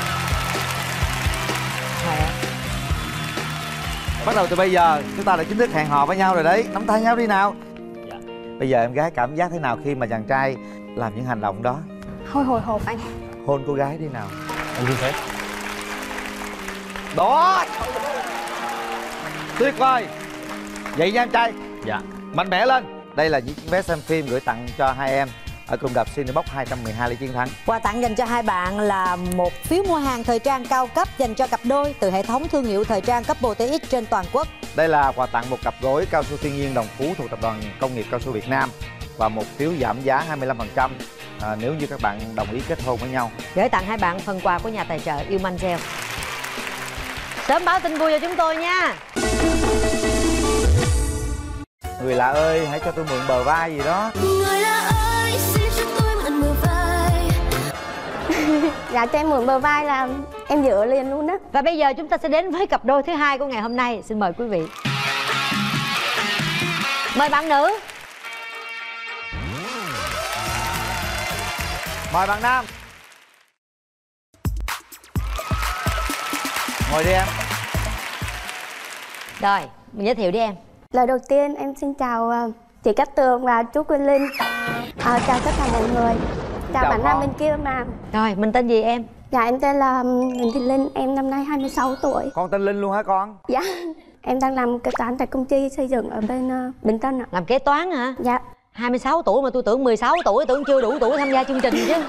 Bắt đầu từ bây giờ chúng ta đã chính thức hẹn hò với nhau rồi đấy. Nắm tay nhau đi nào. Dạ. Bây giờ em gái cảm giác thế nào khi mà chàng trai làm những hành động đó? Hồi hồi hộp anh. Hôn cô gái đi nào. Anh xin phép. Đó. Tuyệt vời. Vậy nha em trai. Dạ. Mạnh mẽ lên. Đây là những vé xem phim gửi tặng cho hai em ở cung đập Cinebox hai trăm mười hai Lê Chiến Thắng. Quà tặng dành cho hai bạn là một phiếu mua hàng thời trang cao cấp dành cho cặp đôi từ hệ thống thương hiệu thời trang Couple tê ích trên toàn quốc. Đây là quà tặng một cặp gối cao su thiên nhiên Đồng Phú thuộc Tập đoàn Công nghiệp Cao su Việt Nam và một phiếu giảm giá hai mươi lăm phần trăm à, nếu như các bạn đồng ý kết hôn với nhau. Gửi tặng hai bạn phần quà của nhà tài trợ Yêu Manh Gel. Sớm báo tin vui cho chúng tôi nha. Người lạ ơi, hãy cho tôi mượn bờ vai gì đó. Người lạ ơi, xin cho tôi mượn bờ vai. Dạ cho em mượn bờ vai là em dựa liền luôn đó. Và bây giờ chúng ta sẽ đến với cặp đôi thứ hai của ngày hôm nay. Xin mời quý vị. Mời bạn nữ. Mời bạn nam. Ngồi đi em. Rồi, mình giới thiệu đi em. Lời đầu tiên em xin chào uh, chị Cát Tường và chú Quyền Linh. À, chào tất cả mọi người. Chào, Chào bạn nam con. bên kia mà. Rồi, mình tên gì em? Dạ em tên là Nguyễn Thị Linh, em năm nay hai mươi sáu tuổi. Con tên Linh luôn hả con? Dạ. Em đang làm kế toán tại công ty xây dựng ở bên uh, Bình Tân ạ. Làm kế toán hả? Dạ. hai mươi sáu tuổi mà tôi tưởng mười sáu tuổi, tưởng chưa đủ tuổi tham gia chương trình chứ.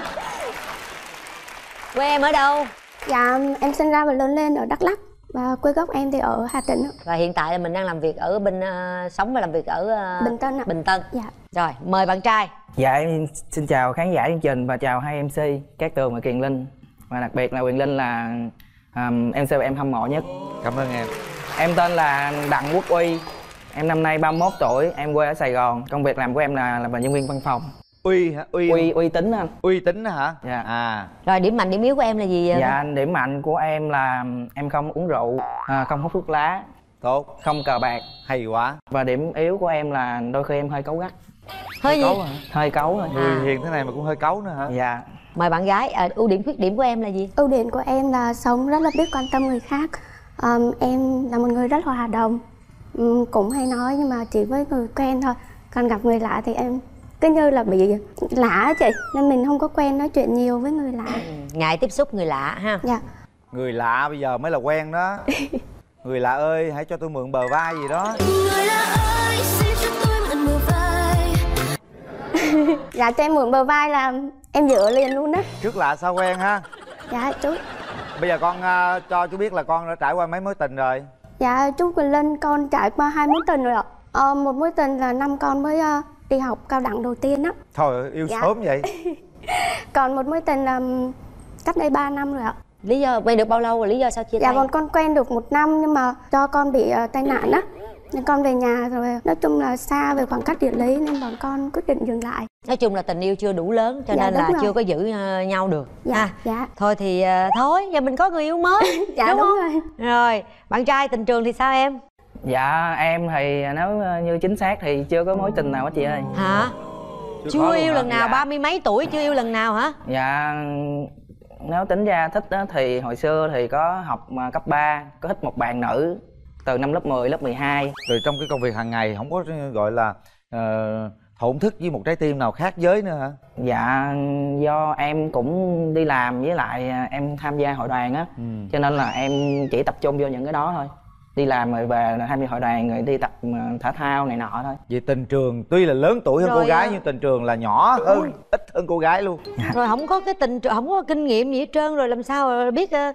Quê em ở đâu? Dạ em sinh ra và lớn lên ở Đắk Lắk. Và quê gốc em thì ở Hà Tĩnh ạ. Và hiện tại là mình đang làm việc ở bên uh, sống và làm việc ở uh, Bình Tân ạ. Bình Tân. Dạ. Rồi, mời bạn trai. Dạ em xin chào khán giả chương trình và chào hai em xê Cát Tường và Quyền Linh. Và đặc biệt là Quyền Linh là um, em xê mà em hâm mộ nhất. Cảm ơn em. Em tên là Đặng Quốc Uy. Em năm nay ba mươi mốt tuổi, em quê ở Sài Gòn. Công việc làm của em là làm nhân viên văn phòng. Uy hả? Uy Uy uy tín anh. Uy tín hả? Dạ. À. Rồi, điểm mạnh điểm yếu của em là gì vậy? Dạ điểm mạnh của em là em không uống rượu, à, không hút thuốc lá, Tốt. không cờ bạc. Hay quá. Và điểm yếu của em là đôi khi em hơi cáu gắt. Hơi gì? Cấu hả? Hơi cáu thôi. Người À. hiền thế này mà cũng hơi cáu nữa hả? Dạ. Mời bạn gái. À, ưu điểm khuyết điểm của em là gì? Ưu điểm của em là sống rất là biết quan tâm người khác. um, Em là một người rất hòa đồng, um, cũng hay nói nhưng mà chỉ với người quen thôi. Còn gặp người lạ thì em cứ như là bị lạ á chị, nên mình không có quen nói chuyện nhiều với người lạ. Ngại tiếp xúc người lạ ha. Dạ. Người lạ bây giờ mới là quen đó. Người lạ ơi, hãy cho tôi mượn bờ vai gì đó. Người lạ ơi, xin cho tôi mượn bờ vai. Dạ cho em mượn bờ vai là em dựa liền luôn đó. Trước lạ sao quen ha. Dạ chú. Bây giờ con uh, cho chú biết là con đã trải qua mấy mối tình rồi. Dạ chú Quỳnh Linh, con trải qua hai mối tình rồi ạ. ờ, Một mối tình là năm con mới uh, đi học cao đẳng đầu tiên á. Thôi yêu Dạ. sớm vậy. Còn một mối tình là cách đây ba năm rồi ạ. Lý do quen được bao lâu rồi? Lý do sao chia Dạ tay? bọn con quen được một năm nhưng mà do con bị uh, tai nạn á, nên con về nhà rồi. Nói chung là xa về khoảng cách địa lý nên bọn con quyết định dừng lại. Nói chung là tình yêu chưa đủ lớn cho Dạ, nên là đúng rồi. chưa có giữ uh, nhau được. Dạ. Ha. Dạ. Thôi thì uh, thôi, giờ mình có người yêu mới. Dạ đúng, đúng không? rồi. Rồi, bạn trai tình trường thì sao em? Dạ em thì nếu như chính xác thì chưa có mối tình nào hết chị ơi. Hả? Chưa Chưa, có luôn yêu hả? lần nào? Dạ. Ba mươi mấy tuổi chưa yêu lần nào hả? Dạ nếu tính ra thích á, thì hồi xưa thì có học mà cấp ba, có thích một bạn nữ từ năm lớp mười, lớp mười hai. Rồi trong cái công việc hàng ngày không có gọi là uh, thổn thức với một trái tim nào khác giới nữa hả? Dạ do em cũng đi làm với lại em tham gia hội đoàn á, Ừ. cho nên là em chỉ tập trung vô những cái đó thôi. Đi làm rồi về là tham gia hội đoàn rồi đi tập thể thao này nọ thôi. Vậy tình trường tuy là lớn tuổi hơn Rồi, cô gái à. nhưng tình trường là nhỏ hơn, ít hơn cô gái luôn. Rồi không có cái tình không có kinh nghiệm gì hết trơn, rồi làm sao rồi biết uh,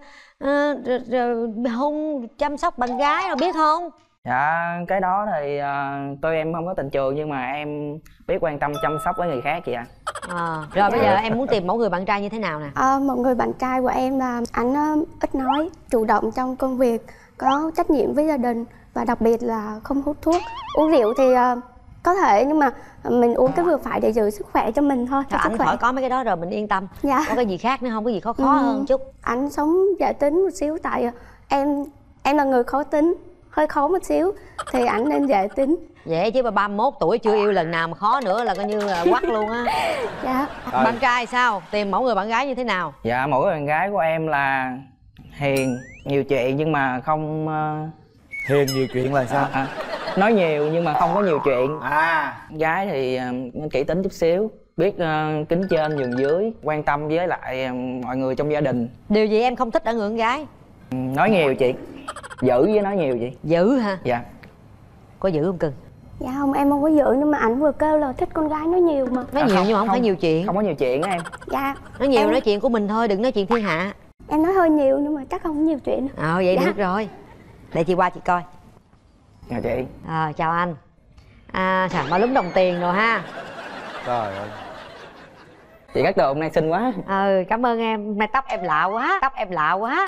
uh, hôn chăm sóc bạn gái rồi biết không? Dạ cái đó thì uh, tôi em không có tình trường nhưng mà em biết quan tâm chăm sóc với người khác chị ạ. À, rồi bây giờ em muốn tìm mẫu người bạn trai như thế nào nè? À, một người bạn trai của em là anh uh, ít nói, chủ động trong công việc, có trách nhiệm với gia đình và đặc biệt là không hút thuốc. Uống rượu thì uh, có thể nhưng mà mình uống cái vừa phải để giữ sức khỏe cho mình thôi. Cho Thôi, sức anh khỏe. khỏi có mấy cái đó rồi mình yên tâm. Dạ. Có cái gì khác nữa không? Có gì khó khó Ừ. hơn chút? Anh sống dễ tính một xíu tại em em là người khó tính, hơi khó một xíu thì ảnh nên dễ tính. Dễ chứ, mà ba mươi mốt tuổi chưa yêu lần nào mà khó nữa là coi như là quắc luôn á. Dạ. Rồi. Bạn trai sao? Tìm mẫu người bạn gái như thế nào? Dạ mỗi bạn gái của em là hiền, nhiều chuyện nhưng mà không uh, Hiền nhiều chuyện là sao? à, nói nhiều nhưng mà không có nhiều chuyện. À, Gái thì uh, kỹ tính chút xíu, biết uh, kính trên nhường dưới, quan tâm với lại uh, mọi người trong gia đình. Điều gì em không thích ở người con gái? Ừ, nói nhiều chị, giữ với nói nhiều chị. Dữ hả? Dạ. Có dữ không cưng? Dạ không, em không có giữ nhưng mà ảnh vừa kêu là thích con gái nói nhiều mà. Nói À, nhiều không, nhưng mà không, không. phải nhiều chuyện. Không có nhiều chuyện á em. Dạ. Nói nhiều em, nói chuyện của mình thôi, đừng nói chuyện thiên hạ. em nói hơi nhiều nhưng mà chắc không có nhiều chuyện. Ờ vậy Dạ. được rồi. Để chị qua chị coi. Dạ chị. Ờ chào anh. À sao bao lúm đồng tiền rồi ha. trời ơi. Chị Cát Tường hôm nay xinh quá. Ừ cảm ơn em, mai tóc em lạ quá, tóc em lạ quá.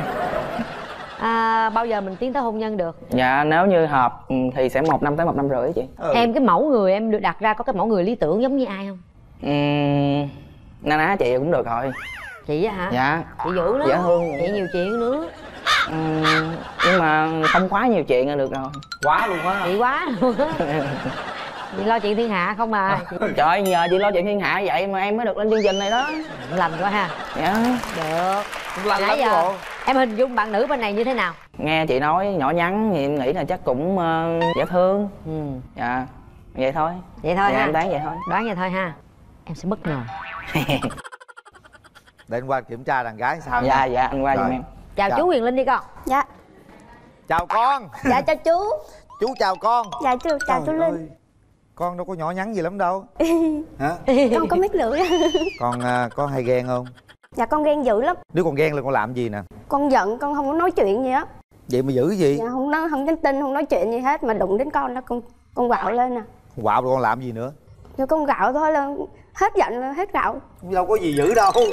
À, bao giờ mình tiến tới hôn nhân được? Dạ nếu như hợp ừ, thì sẽ một năm tới một năm rưỡi chị. Ừ. Em cái mẫu người em được đặt ra có cái mẫu người lý tưởng giống như ai không? Uhm, na ná chị cũng được rồi. Chị á hả? Dạ. Chị dữ lắm. Dễ thương. Chị nhiều chuyện nữa. Uhm, nhưng mà không quá nhiều chuyện là được rồi. Quá luôn á. Chị quá luôn á. Chị lo chuyện thiên hạ không à? Trời ơi, nhờ chị lo chuyện thiên hạ vậy mà em mới được lên chương trình này đó. Lành quá ha. Dạ. Được. Lành lắm giờ bộ. em hình dung bạn nữ bên này như thế nào? Nghe chị nói nhỏ nhắn thì em nghĩ là chắc cũng uh, dễ thương. Ừ. Dạ. Vậy thôi. Vậy thôi dạ, ha. em đoán vậy thôi. Đoán vậy thôi ha. Em sẽ bất ngờ. Để anh qua kiểm tra đàn gái sao Dạ nha. dạ anh qua giùm em. Chào, Chào. chú Quyền Linh đi con. Dạ. Chào con. Dạ chào chú. Chú chào con. Dạ chú chào chú Trời Linh. ơi, con đâu có nhỏ nhắn gì lắm đâu. Hả? Con có mít lưỡi. Con à, có hay ghen không? Dạ con ghen dữ lắm. Nếu con ghen là con làm gì nè? Con giận con không có nói chuyện gì á. Vậy mà giữ gì? Dạ không nói, không nhắn tin, không nói chuyện gì hết. Mà đụng đến con là con con quạo lên nè. Quạo rồi con làm gì nữa? Rồi con gạo thôi là hết giận là hết gạo. Đâu có gì dữ đâu.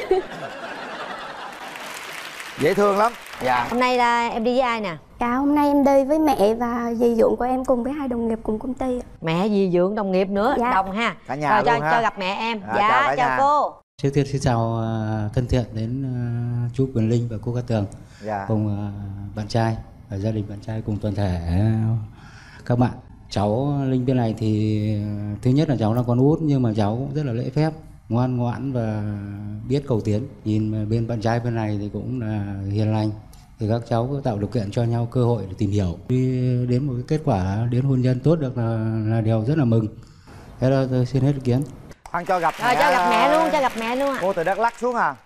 Dễ thương lắm. Dạ. Hôm nay là em đi với ai nè? Dạ hôm nay em đi với mẹ và dì Dượng của em cùng với hai đồng nghiệp cùng công ty. Mẹ, dì Dượng, đồng nghiệp nữa. Dạ. Đồng ha. Cả nhà Rồi cho, luôn ha. cho gặp mẹ em. À, Dạ, chào cả chào nhà. cô. Trước tiên xin chào uh, thân thiện đến uh, chú Quyền Linh và cô Cát Tường Dạ. cùng uh, bạn trai và gia đình bạn trai cùng toàn thể uh, các bạn. Cháu Linh bên này thì uh, thứ nhất là cháu là con út nhưng mà cháu cũng rất là lễ phép, ngoan ngoãn và biết cầu tiến. Nhìn bên bạn trai bên này thì cũng là hiền lành. Thì các cháu có tạo điều kiện cho nhau cơ hội để tìm hiểu. Đi đến một cái kết quả đến hôn nhân tốt được là, là điều rất là mừng. Thế là tôi xin hết ý kiến. Khoan cho gặp Rồi mẹ. cho gặp mẹ luôn, cho gặp mẹ luôn ạ. Cô từ Đắk Lắk xuống à?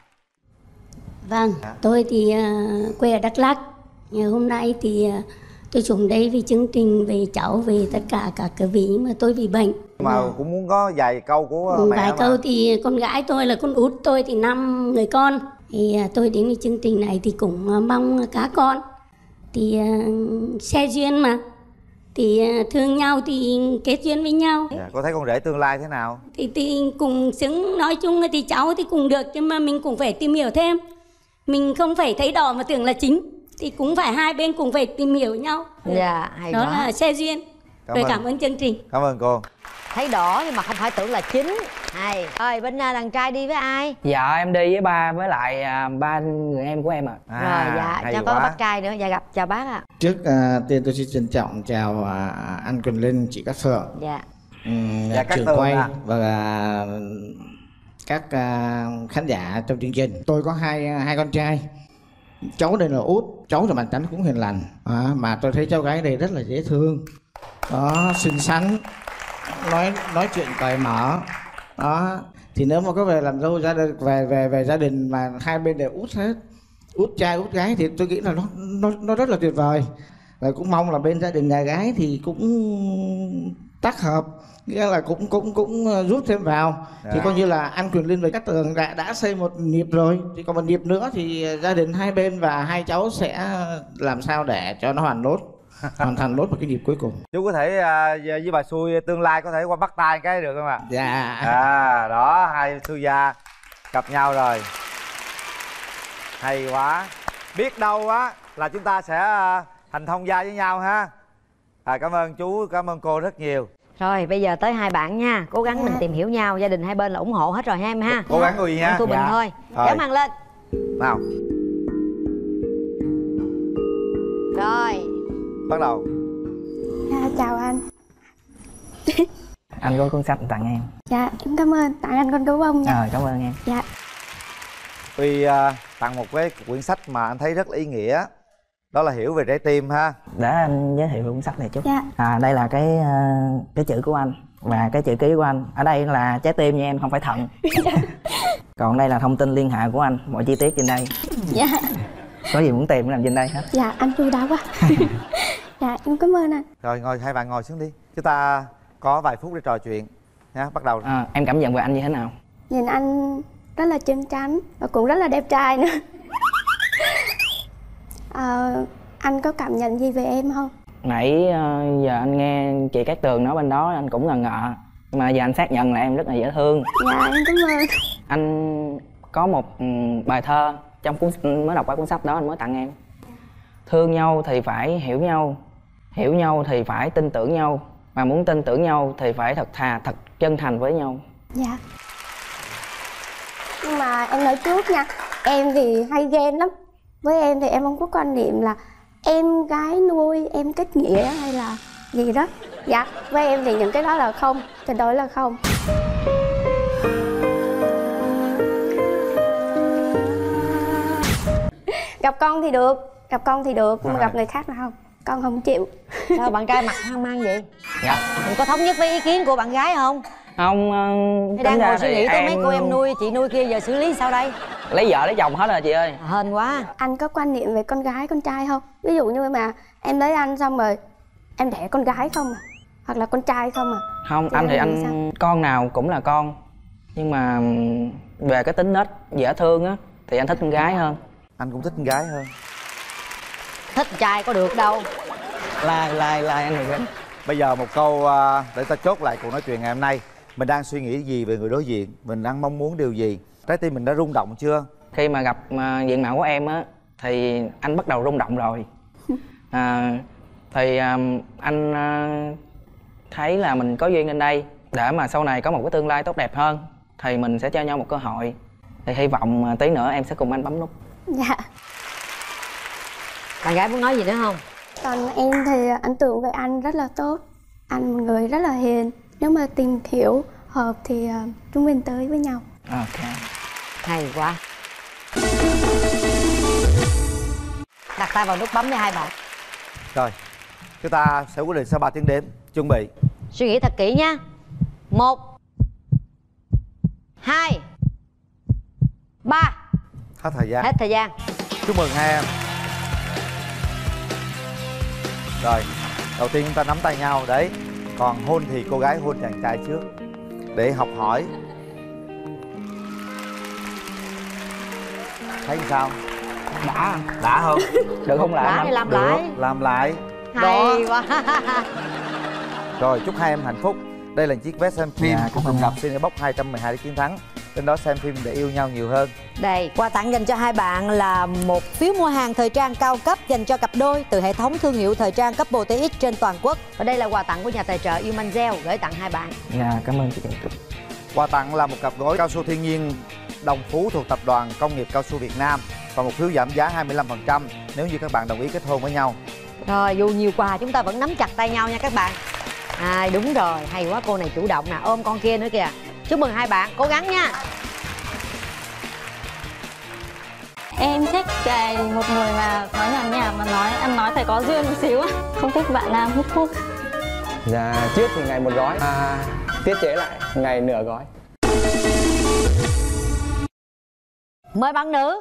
Vâng, tôi thì uh, quê ở Đắk Lắk. Nhưng hôm nay thì uh, tôi xuống đây vì chương trình về cháu, về tất cả các cái vị nhưng mà tôi bị bệnh. Mà cũng muốn có vài câu của mẹ Vài mà. câu thì con gái tôi là con út tôi thì năm người con. Thì uh, tôi đến với chương trình này thì cũng uh, mong các con thì uh, xe duyên mà. Thì uh, thương nhau thì kết duyên với nhau. Dạ, cô thấy con rể tương lai thế nào? Thì, thì cùng xứng, nói chung là thì cháu thì cũng được nhưng mà mình cũng phải tìm hiểu thêm. Mình không phải thấy đỏ mà tưởng là chính. Thì cũng phải hai bên cùng phải tìm hiểu nhau. Dạ, hay đó quá. là xe duyên. Cảm Rồi ơn. cảm ơn chương trình. Cảm ơn cô. Thấy đỏ nhưng mà không phải tưởng là chính. Hay. Rồi bên à, đàn trai đi với ai? Dạ em đi với ba với lại à, ba người em của em ạ. À, Rồi dạ, hay cho có quá. bác trai nữa. Dạ gặp, chào bác ạ. Trước à, tiên tôi xin trân trọng chào à, anh Quyền Linh, chị Cát Phượng, Dạ. um, Dạ, Cát trưởng Tường quay à. và à, các à, khán giả trong chương trình. Tôi có hai hai con trai. Cháu đây là út, cháu là bạn tánh cũng hiền lành. À, mà tôi thấy cháu gái đây rất là dễ thương. Đó, xinh xắn, nói nói chuyện cởi mở. Đó, thì nếu mà có về làm dâu gia đình về về về gia đình mà hai bên đều út hết, út trai út gái thì tôi nghĩ là nó nó nó rất là tuyệt vời. Và cũng mong là bên gia đình nhà gái thì cũng tác hợp, nghĩa là cũng cũng cũng rút thêm vào. Dạ. Thì coi như là anh Quyền Linh và Cát Tường đã đã xây một nhịp rồi, thì còn một nhịp nữa thì gia đình hai bên và hai cháu sẽ làm sao để cho nó hoàn nốt hoàn thành nốt một cái nhịp cuối cùng. Chú có thể à, với bà xui tương lai có thể qua bắt tay cái được không ạ? Dạ. À đó, hai xui gia gặp nhau rồi. Hay quá. Biết đâu á là chúng ta sẽ à, thành thông gia với nhau ha. À, cảm ơn chú, cảm ơn cô rất nhiều. Rồi bây giờ tới hai bạn nha. Cố gắng mình tìm hiểu nhau. Gia đình hai bên là ủng hộ hết rồi ha em ha. Cố gắng Uy nha. Thu Bình Dạ. thôi. Rồi. Kéo màn lên. Nào, Rồi. bắt đầu. Dạ, chào anh. Anh có cuốn sách tặng em. Dạ em cảm ơn, tặng anh con gấu bông nha. Ờ cảm ơn em. Dạ. Uy à, tặng một cái quyển sách mà anh thấy rất là ý nghĩa. Đó là Hiểu về trái tim ha. Để anh giới thiệu cuốn sách này chút. Dạ. À, đây là cái ờ, cái chữ của anh và cái chữ ký của anh. Ở đây là trái tim nha em, không phải thận. Còn đây là thông tin liên hệ của anh, mọi chi tiết trên đây. Dạ. Có gì muốn tìm cũng làm trên đây hết. Dạ anh chu đáo quá. Dạ em cảm ơn anh. Rồi ngồi, hai bạn ngồi xuống đi. Chúng ta có vài phút để trò chuyện nha. Bắt đầu. À, em cảm nhận về anh như thế nào? Nhìn anh rất là chân chắn và cũng rất là đẹp trai nữa. À, anh có cảm nhận gì về em không? Nãy ờ, giờ anh nghe chị Cát Tường nói bên đó anh cũng ngờ ngợ. Nhưng mà giờ anh xác nhận là em rất là dễ thương. Dạ em cảm ơn. Anh có một ừ, bài thơ trong cuốn mới đọc qua cuốn sách đó anh mới tặng em. Thương nhau thì phải hiểu nhau, hiểu nhau thì phải tin tưởng nhau, mà muốn tin tưởng nhau thì phải thật thà, thật chân thành với nhau. Dạ. Nhưng mà em nói trước nha, em thì hay ghen lắm. Với em thì em không có quan niệm là em gái nuôi, em kết nghĩa hay là gì đó. Dạ, với em thì những cái đó là không, tuyệt đối là không. Gặp con thì được, gặp con thì được, nhưng mà gặp người khác là không. Con không chịu. Sao bạn trai mặt hoang mang vậy? Dạ. Mình có thống nhất với ý kiến của bạn gái không? Không, Hay đang ngồi suy nghĩ tới mấy cô em nuôi, chị nuôi kia giờ xử lý sao đây? Lấy vợ lấy chồng hết rồi chị ơi. Hên quá. Anh có quan niệm về con gái con trai không? Ví dụ như mà em lấy anh xong rồi em đẻ con gái không à? Hoặc là con trai không à? Không, thì anh thì anh anh con nào cũng là con. Nhưng mà về cái tính nết dễ thương á thì anh thích con gái hơn. Anh cũng thích con gái hơn. Thích trai có được đâu. Lai lai lai anh thì Bây giờ một câu uh, để ta chốt lại cuộc nói chuyện ngày hôm nay. Mình đang suy nghĩ gì về người đối diện? Mình đang mong muốn điều gì? Trái tim mình đã rung động chưa? Khi mà gặp uh, diện mạo của em á thì anh bắt đầu rung động rồi. à, Thì um, anh uh, thấy là mình có duyên lên đây để mà sau này có một cái tương lai tốt đẹp hơn thì mình sẽ cho nhau một cơ hội. Thì hy vọng uh, tí nữa em sẽ cùng anh bấm nút. Dạ. Bạn gái muốn nói gì nữa không? Còn em thì ấn tượng với anh rất là tốt. Anh một người rất là hiền. Nếu mà tìm hiểu hợp thì uh, chúng mình tới với nhau. Ok. Hay quá. Đặt tay vào nút bấm cho hai bạn. Rồi, chúng ta sẽ quyết định sau ba tiếng đếm. Chuẩn bị. Suy nghĩ thật kỹ nha. Một, hai, ba. Hết thời gian. Hết thời gian. Chúc mừng hai em. Rồi, đầu tiên chúng ta nắm tay nhau đấy. Còn hôn thì cô gái hôn chàng trai trước để học hỏi. Thấy sao? Đã. Đã không? Được không lại? Đã thì làm Được, lại. làm lại. Hay Đó. quá. Rồi, chúc hai em hạnh phúc. Đây là chiếc vé xem phim Dạ, của cảm ơn cặp Cinebox hai trăm mười hai để chiến thắng. Trên đó xem phim để yêu nhau nhiều hơn. Đây, quà tặng dành cho hai bạn là một phiếu mua hàng thời trang cao cấp dành cho cặp đôi từ hệ thống thương hiệu thời trang Couple tê ích trên toàn quốc. Và đây là quà tặng của nhà tài trợ Humanzel gửi tặng hai bạn. Dạ, cảm ơn chị. Quà tặng là một cặp gối cao su thiên nhiên Đồng Phú thuộc tập đoàn Công nghiệp Cao su Việt Nam và một phiếu giảm giá hai mươi lăm phần trăm nếu như các bạn đồng ý kết hôn với nhau. Rồi, dù nhiều quà chúng ta vẫn nắm chặt tay nhau nha các bạn. À, đúng rồi, hay quá, cô này chủ động nè, ôm con kia nữa kìa. Chúc mừng hai bạn, cố gắng nha. Em thích cái một người mà nói nhàn nhạt mà nói ăn nói phải có duyên một xíu á. Không thích bạn nam hút thuốc. Dạ, trước thì ngày một gói, à, tiết chế lại ngày nửa gói. Mời bạn nữ.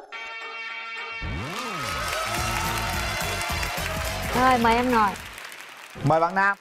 Rồi, mời em ngồi. Mời bạn nam.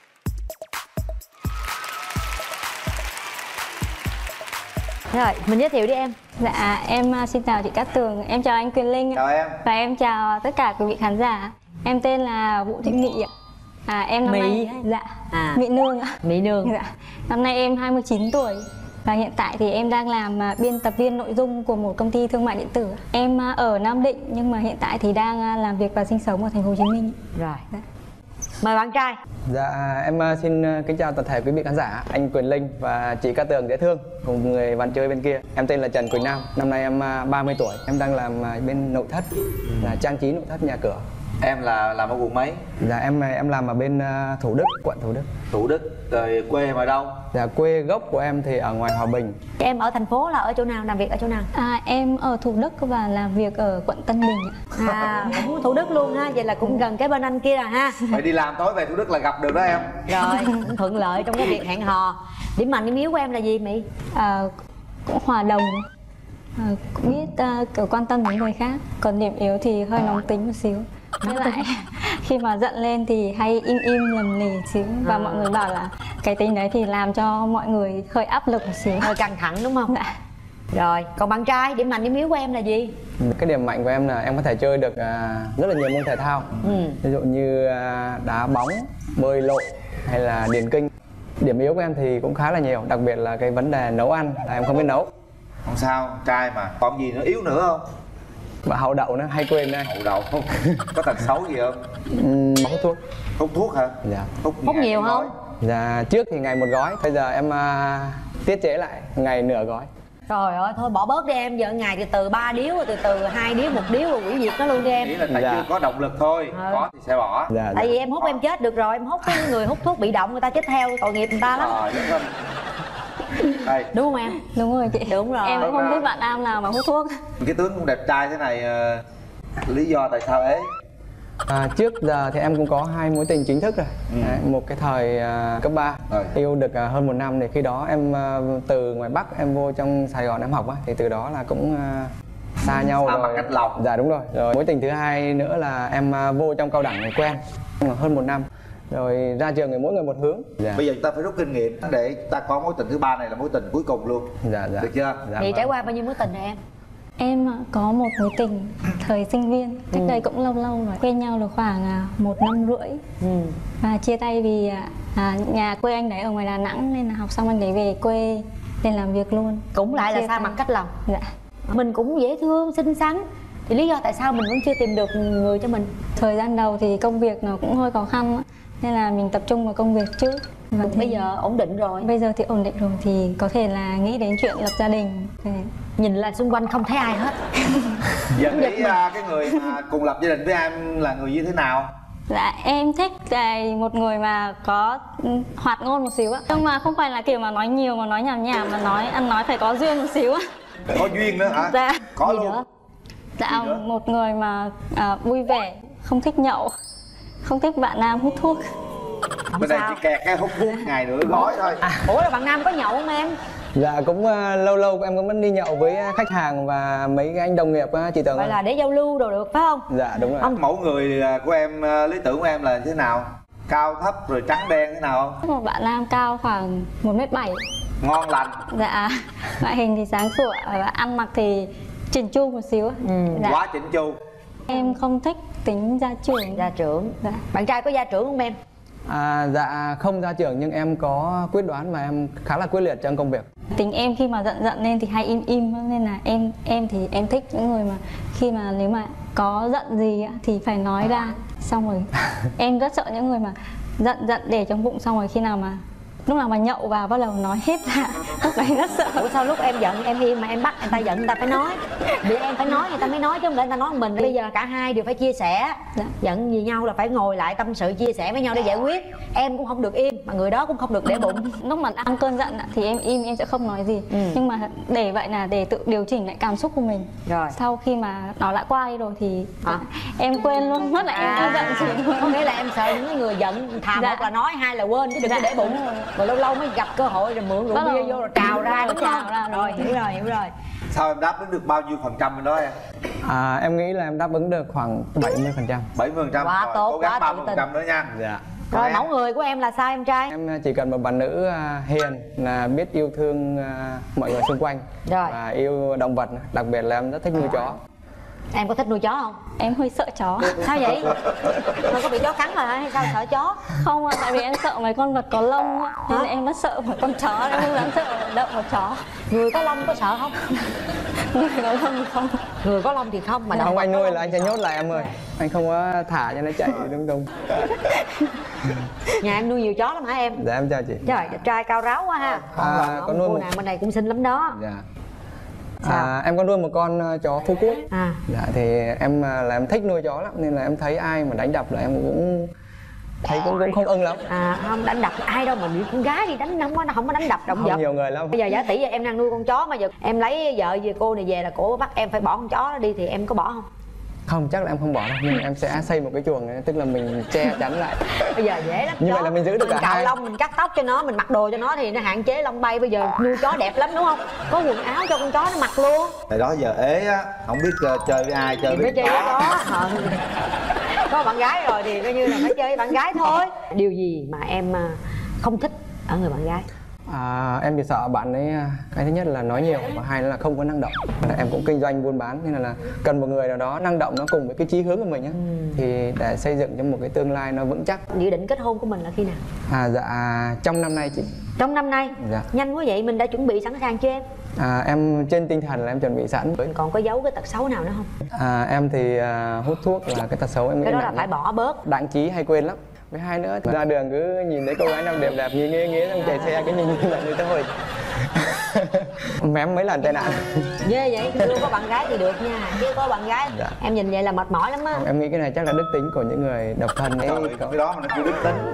Rồi, mình giới thiệu đi em. Dạ, em xin chào chị Cát Tường, em chào anh Quyền Linh. Chào em. Và em chào tất cả quý vị khán giả. Em tên là Vũ Thị Mỹ ạ. À, em năm Mỹ. nay dạ, À. Mỹ Nương ạ. Mỹ Nương. Dạ. Năm nay em hai mươi chín tuổi. Và hiện tại thì em đang làm à, biên tập viên nội dung của một công ty thương mại điện tử. Em à, ở Nam Định nhưng mà hiện tại thì đang à, làm việc và sinh sống ở thành phố Hồ Chí Minh. Rồi. Dạ. Mời bạn trai. Dạ, em uh, xin uh, kính chào toàn thể quý vị khán giả, anh Quyền Linh và chị Cát Tường dễ thương cùng người bạn chơi bên kia. Em tên là Trần Quỳnh Nam, năm nay em uh, ba mươi tuổi. Em đang làm uh, bên nội thất, là trang trí nội thất nhà cửa. Em là làm ở quận mấy? Dạ, em em làm ở bên uh, Thủ Đức, quận Thủ Đức. Thủ Đức. Rồi quê em ở đâu? Dạ, quê gốc của em thì ở ngoài Hòa Bình. Em ở thành phố là ở chỗ nào, làm việc ở chỗ nào? À, em ở Thủ Đức và làm việc ở quận Tân Bình ạ. À, cũng Thủ Đức luôn ha, vậy là cũng gần cái bên anh kia rồi ha. Vậy đi làm tối về Thủ Đức là gặp được đó em. Rồi, cũng thuận lợi trong cái việc hẹn hò. Điểm mạnh điểm yếu của em là gì Mỹ? À, cũng hòa đồng, à, cũng biết uh, kiểu quan tâm đến người khác. Còn điểm yếu thì hơi nóng tính một xíu. Với lại khi mà giận lên thì hay im im lầm lì xíu. Và À. mọi người bảo là cái tính đấy thì làm cho mọi người hơi áp lực một xíu. Hơi căng thẳng đúng không? Dạ. Rồi, còn bạn trai, điểm mạnh điểm yếu của em là gì? Cái điểm mạnh của em là em có thể chơi được uh, rất là nhiều môn thể thao. Ừ. Ví dụ như uh, đá bóng, bơi lội hay là điền kinh. Điểm yếu của em thì cũng khá là nhiều, đặc biệt là cái vấn đề nấu ăn là em không biết nấu. Không sao, trai mà. Còn gì nữa yếu nữa không? Và hậu đậu nữa, hay quên đây. Hậu đậu không? Có tật xấu gì không? Uhm, hút thuốc. Hút thuốc hả? Dạ. Hút, Hút ngày nhiều một không? gói. Dạ, trước thì ngày một gói, bây giờ em uh, tiết chế lại ngày nửa gói. Trời ơi thôi bỏ bớt đi em, giờ ngày từ từ ba điếu từ từ hai điếu một điếu rồi hủy diệt nó luôn đi em. Nghĩ là tại Dạ. chưa có động lực thôi, Ừ. có thì sẽ bỏ. Dạ, Tại dạ. vì em hút em chết được rồi, em hút cái người hút thuốc bị động người ta chết theo, tội nghiệp người ta lắm. Rồi đúng không? Đây, Đúng không em? Đúng rồi chị. Đúng rồi. Em cũng không biết bạn nam nào mà hút thuốc. cái tướng cũng đẹp trai thế này, ờ, lý do tại sao ế? À, trước giờ thì em cũng có hai mối tình chính thức rồi. Ừ. Đấy, một cái thời à, cấp ba Rồi. yêu được à, hơn một năm, thì khi đó em à, từ ngoài Bắc em vô trong Sài Gòn em học á, thì từ đó là cũng à, xa nhau Xa rồi. mặt cách lòng. Dạ đúng rồi. Rồi mối tình thứ hai nữa là em à, vô trong cao đẳng này quen hơn một năm, rồi ra trường thì mỗi người một hướng. Dạ. Bây giờ chúng ta phải rút kinh nghiệm để ta có mối tình thứ ba này là mối tình cuối cùng luôn. Dạ dạ. Được chưa? Dạ, Thì vâng. trải qua bao nhiêu mối tình rồi em? Em có một mối tình thời sinh viên, cách đây cũng lâu lâu rồi. Quen nhau được khoảng à, một năm rưỡi. Ừ. Và chia tay vì à, à, nhà quê anh đấy ở ngoài Đà Nẵng, nên là học xong anh đấy về quê để làm việc luôn. Cũng lại là Chia xa tay. mặt cách lòng. Dạ. Mình cũng dễ thương, xinh xắn. Thì lý do tại sao mình vẫn chưa tìm được người cho mình? Thời gian đầu thì công việc nó cũng hơi khó khăn á, nên là mình tập trung vào công việc trước. Và Bây giờ ổn định rồi. Bây giờ thì ổn định rồi thì có thể là nghĩ đến chuyện lập gia đình. Thì Nhìn là xung quanh không thấy ai hết. Giờ nghĩ à, cái người mà cùng lập gia đình với em là người như thế nào? Dạ em thích cái một người mà có ừ, hoạt ngôn một xíu á, nhưng mà không phải là kiểu mà nói nhiều mà nói nhảm nhảm, mà nói ăn nói phải có duyên một xíu á. Có duyên nữa hả? Dạ. Có Gì luôn. nữa? Dạ một người mà à, vui vẻ, không thích nhậu, không thích bạn nam hút thuốc. Không Bên đây sao. chỉ kẹt cái hút thuốc ngày nửa gói thôi. Ủa là bạn nam có nhậu không em? Dạ cũng à, lâu lâu em cũng vẫn đi nhậu với khách hàng và mấy cái anh đồng nghiệp á, chị Tường Vậy ơi. là để giao lưu đồ được phải không? Dạ đúng rồi. Mẫu người à, của em, à, lý tưởng của em là thế nào? Cao thấp rồi trắng đen thế nào không? Một bạn nam cao khoảng một mét bảy. Ngon lành. Dạ ngoại hình thì sáng sủa và ăn mặc thì chỉnh chu một xíu. Ừ. Dạ. Quá chỉnh chu. Em không thích tính gia trưởng. Gia trưởng. Dạ. Bạn trai có gia trưởng không em? À, dạ không gia trưởng nhưng em có quyết đoán và em khá là quyết liệt trong công việc. Tính em khi mà giận giận lên thì hay im im, nên là em em thì em thích những người mà khi mà nếu mà có giận gì á, thì phải nói ra. Xong rồi em rất sợ những người mà giận giận để trong bụng, xong rồi khi nào mà lúc nào mà nhậu vào bắt đầu nói hết ra, lúc đấy rất sợ. Ủa sao lúc em giận em im mà em bắt người ta giận người ta phải nói? Vì em phải nói người ta mới nói chứ không để người ta nói một mình. Bây giờ cả hai đều phải chia sẻ. Dạ. Giận gì nhau là phải ngồi lại tâm sự chia sẻ với nhau để giải quyết. Em cũng không được im mà người đó cũng không được để bụng. Lúc mà đang cơn giận ạ, thì em im, em sẽ không nói gì. Ừ. Nhưng mà để vậy là để tự điều chỉnh lại cảm xúc của mình. Rồi. Sau khi mà nó đã qua đi rồi thì Hả? em quên luôn, mất là em đã giận gì luôn. Có nghĩa là em sợ những cái người giận thà Dạ. một là nói, hai là quên chứ đừng Dạ. có để bụng. Rồi lâu lâu mới gặp cơ hội rồi mượn rượu Bắt đầu bia vô rồi trào ra đúng trào không? ra, đúng Rồi rồi. hiểu rồi hiểu rồi. Sao em đáp ứng được bao nhiêu phần trăm bên đó em? À, em nghĩ là em đáp ứng được khoảng bảy mươi phần trăm. bảy mươi phần trăm. Quá tốt, Cố gắng quá ba tự mươi tin. phần trăm nữa nha. Dạ. Rồi em? mẫu người của em là sao em trai? Em chỉ cần một bạn nữ à, hiền, là biết yêu thương à, mọi người xung quanh Rồi. và yêu động vật, đặc biệt là em rất thích nuôi chó. Em có thích nuôi chó không? Em hơi sợ chó. Sao vậy? Mà có bị chó cắn rồi hả hay sao sợ chó? Không ạ, tại vì em sợ mấy con vật có lông ạ, nên là em rất sợ một con chó, em không dám sợ động một chó. Người có lông có sợ không? Người có lông thì không. Người có lông thì không mà động Không vật anh có nuôi lông là anh thì sẽ sợ. nhốt lại em ơi. Anh không có thả cho nó chạy đúng không? Nhà em nuôi nhiều chó lắm hả em? Dạ em chào chị. Trời, đẹp trai cao ráo quá ha. À, có nuôi cô một- nàng bên này cũng xinh lắm đó. Dạ. Sao? À, em có nuôi một con uh, chó Phú Quốc. À. Dạ thì em uh, là em thích nuôi chó lắm, nên là em thấy ai mà đánh đập là em cũng thấy cũng cũng không ưng lắm. À không đánh đập ai đâu mà bị con gái đi đánh không có không có đánh đập động Không vật. nhiều người lắm. Bây giờ giả tỷ giờ em đang nuôi con chó mà giờ em lấy vợ về cô này về là cổ bắt em phải bỏ con chó đó đi thì em có bỏ không? Không, chắc là em không bỏ đâu, nhưng mà em sẽ xây một cái chuồng này, tức là mình che chắn lại. Bây giờ dễ lắm. Như chó. vậy là mình giữ được Mình cả cạo hai. lông, mình cắt tóc cho nó, mình mặc đồ cho nó thì nó hạn chế lông bay. Bây giờ nuôi chó đẹp lắm đúng không? Có quần áo cho con chó nó mặc luôn. Tại đó giờ ế á, không biết uh, chơi với ai, chơi Thì với phải chơi với chó. chó. Ờ. Có bạn gái rồi thì coi như là phải chơi với bạn gái thôi. Điều gì mà em à, không thích ở người bạn gái? À, em chỉ sợ bạn ấy, cái thứ nhất là nói nhiều và hai nữa là không có năng động. Em cũng kinh doanh buôn bán nên là cần một người nào đó năng động, nó cùng với cái chí hướng của mình á, Ừ. thì để xây dựng cho một cái tương lai nó vững chắc. Dự định kết hôn của mình là khi nào? À, dạ trong năm nay chị. Trong năm nay. Dạ. Nhanh quá vậy, mình đã chuẩn bị sẵn sàng chưa em? À, em trên tinh thần là em chuẩn bị sẵn. Mình còn có giấu cái tật xấu nào nữa không? À, em thì à, hút thuốc là cái tật xấu em nghĩ Cái đó là nặng phải lắm. bỏ bớt. Đặng trí hay quên lắm. Với hai nữa ra đường cứ nhìn thấy cô gái nào đẹp đẹp như nghĩa nghĩa xong chạy xe cái nhìn như là như thôi. Mém mấy lần tai nạn. Ghê vậy, luôn có bạn gái thì được nha, chứ có bạn gái dạ. em nhìn vậy là mệt mỏi lắm á. Em nghĩ cái này chắc là đức tính của những người độc thân ấy. Trời, cái đó mà nó kêu đức tính.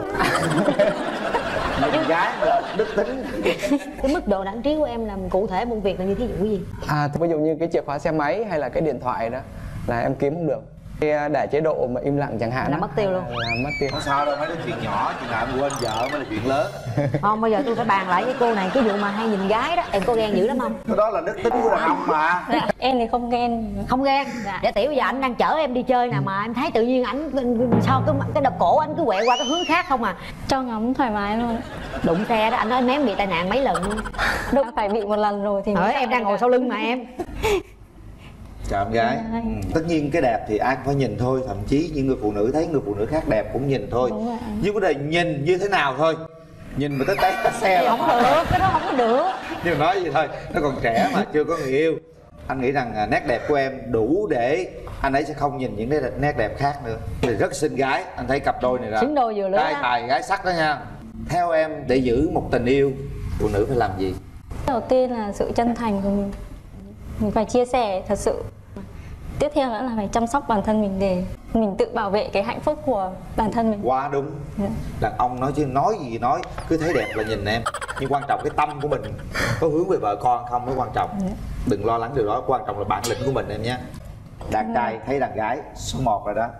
Nhìn gái mà đức tính. Cái mức độ đẳng trí của em làm cụ thể một việc là như thí dụ gì? À, ví dụ như cái chìa khóa xe máy hay là cái điện thoại đó là em kiếm không được. Để chế độ mà im lặng chẳng hạn là mất tiêu luôn. Là mất tiêu. Không sao đâu, mấy cái chuyện nhỏ, chuyện nào em quên vợ mới là chuyện lớn. Không, bây giờ tôi phải bàn lại với cô này cái vụ mà hay nhìn gái đó, em có ghen dữ lắm không? Cái đó là đức tính của đàn ông mà. Dạ, em thì không ghen. Không ghen. Dạ. Để tiểu bây giờ anh đang chở em đi chơi nè mà em thấy tự nhiên ảnh sao cái cái đập cổ anh cứ quẹo qua cái hướng khác không à? Cho ngắm thoải mái luôn. Đụng xe đó, anh nói mém bị tai nạn mấy lần luôn. Đụng phải bị một lần rồi thì Hỏi em đang ngồi sau lưng mà em. Chào em gái. Ừ. Tất nhiên cái đẹp thì ai cũng phải nhìn thôi, thậm chí những người phụ nữ thấy người phụ nữ khác đẹp cũng nhìn thôi. Nhưng vấn đề nhìn như thế nào thôi. Nhìn mà tới té xe là không được, cái đó không có được. Nhưng mà nói gì thôi, nó còn trẻ mà chưa có người yêu. Anh nghĩ rằng nét đẹp của em đủ để anh ấy sẽ không nhìn những cái nét đẹp khác nữa. Thì rất xinh gái, anh thấy cặp đôi này ra xứng đôi vừa lứa. Trai tài gái sắc đó nha. Theo em để giữ một tình yêu, phụ nữ phải làm gì? Đầu tiên là sự chân thành của mình. Mình phải chia sẻ thật sự. Tiếp theo nữa là phải chăm sóc bản thân mình để mình tự bảo vệ cái hạnh phúc của bản thân mình. Quá đúng. Yeah. Đàn ông nói chứ nói gì nói, cứ thấy đẹp là nhìn em. Nhưng quan trọng cái tâm của mình có hướng về vợ con không mới quan trọng. Yeah. Đừng lo lắng điều đó, quan trọng là bản lĩnh của mình em nhé. Đàn trai thấy đàn gái số một rồi đó.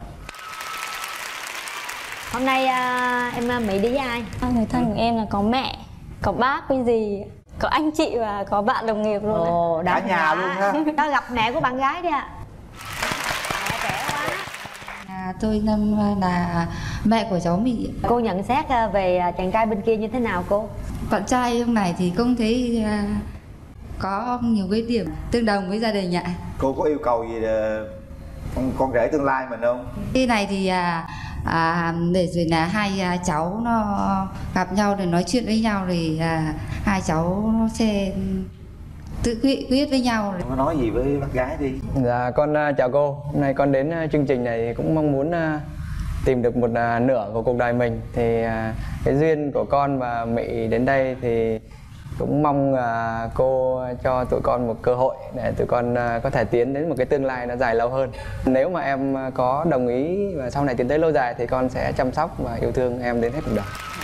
Hôm nay uh, em Mỹ đi với ai? Người thân của em là có mẹ, có bác, cái gì, có anh chị và có bạn đồng nghiệp luôn. Ồ, cả nhà luôn ha. Đó, gặp mẹ của bạn gái đi ạ. Mẹ trẻ quá. À, tôi Năm là mẹ của cháu Mỹ. Cô nhận xét về chàng trai bên kia như thế nào cô? Bạn trai hôm này thì không thấy uh, có nhiều cái điểm tương đồng với gia đình ạ. Cô có yêu cầu gì con, con rể tương lai mình không? Cái này thì à, à, để rồi là hai à, cháu nó gặp nhau để nói chuyện với nhau thì à, hai cháu nó sẽ tự quyết quyết với nhau. Có nói gì với bác gái đi. Dạ con uh, chào cô. Hôm nay con đến uh, chương trình này cũng mong muốn uh, tìm được một uh, nửa của cuộc đời mình. Thì uh, cái duyên của con và Mỹ đến đây thì cũng mong uh, cô cho tụi con một cơ hội để tụi con uh, có thể tiến đến một cái tương lai nó dài lâu hơn. Nếu mà em uh, có đồng ý và sau này tiến tới lâu dài thì con sẽ chăm sóc và yêu thương em đến hết cuộc đời.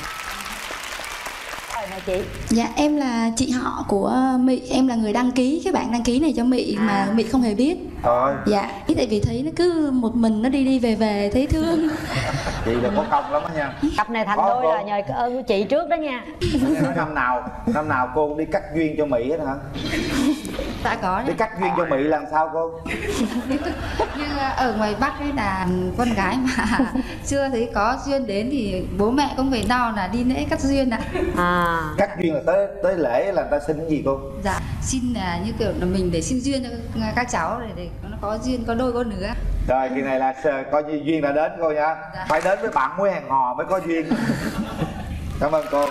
Chị. Dạ em là chị họ của Mỹ, em là người đăng ký cái bản đăng ký này cho Mỹ mà à. Mỹ không hề biết. Thôi. Dạ, tại vì thấy nó cứ một mình nó đi đi về về thấy thương. Chị là có công lắm đó nha. Cặp này thành đôi là nhờ ơn của chị trước đó nha. Năm nào năm nào cô cũng đi cắt duyên cho Mỹ hết hả? Đã có. Đi cắt duyên cho Mỹ làm sao cô? Như ở ngoài Bắc ấy là con gái mà chưa thấy có duyên đến thì bố mẹ cũng phải đau là đi lễ cắt duyên ạ. À. Cắt duyên là tới tới lễ là người ta xin cái gì cô? Dạ, xin là như kiểu là mình để xin duyên cho các cháu để, để nó có duyên có đôi có nửa. Rồi kỳ này là coi như duyên đã đến cô nha. Dạ. Phải đến với bạn mới hẹn hò mới có duyên. Cảm ơn cô.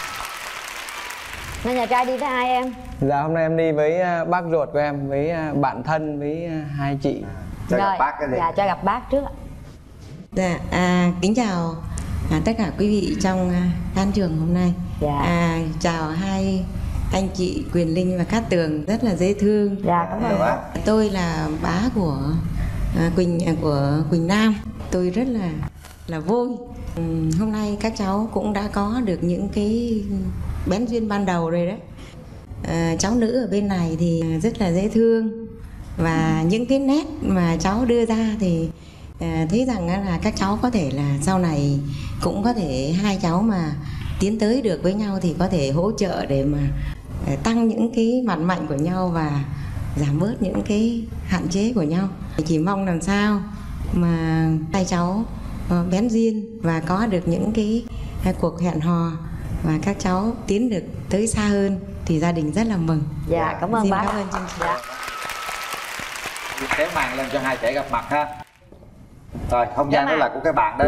Nên nhà trai đi với ai em? Dạ hôm nay em đi với bác ruột của em, với bạn thân, với hai chị. Cho Rồi, gặp bác cái gì? Dạ cho gặp bác trước ạ. Dạ, à, kính chào à, tất cả quý vị trong à, khán trường hôm nay. Dạ. À, chào hai anh chị Quyền Linh và Cát Tường rất là dễ thương. Dạ cảm ơn bác. Tôi là bá của à, Quỳnh à, của Quỳnh Nam. Tôi rất là là vui. Ừ, hôm nay các cháu cũng đã có được những cái bén duyên ban đầu rồi đấy. À, cháu nữ ở bên này thì rất là dễ thương và những cái nét mà cháu đưa ra thì à, thấy rằng là các cháu có thể là sau này cũng có thể hai cháu mà tiến tới được với nhau thì có thể hỗ trợ để mà tăng những cái mặt mạnh của nhau và giảm bớt những cái hạn chế của nhau. Chỉ mong làm sao mà hai cháu bén duyên và có được những cái cuộc hẹn hò và các cháu tiến được tới xa hơn thì gia đình rất là mừng. Dạ cảm ơn Xin bác. Cảm ơn chương trình. Dạ. Kéo màn lên cho hai trẻ gặp mặt ha. Rồi không gian đó là của các bạn đó.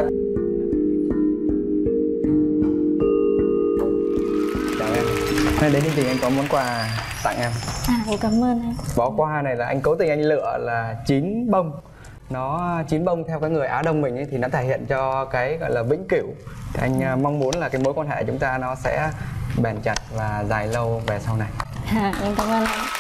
Chào em. Hôm nay đến chương trình anh có món quà tặng em. À em cảm ơn anh. Bó hoa này là anh cố tình anh lựa là chín bông nó chín bông theo cái người Á Đông mình ấy, thì nó thể hiện cho cái gọi là vĩnh cửu. Thì anh uh, mong muốn là cái mối quan hệ chúng ta nó sẽ bền chặt và dài lâu về sau này. À, em cảm ơn anh.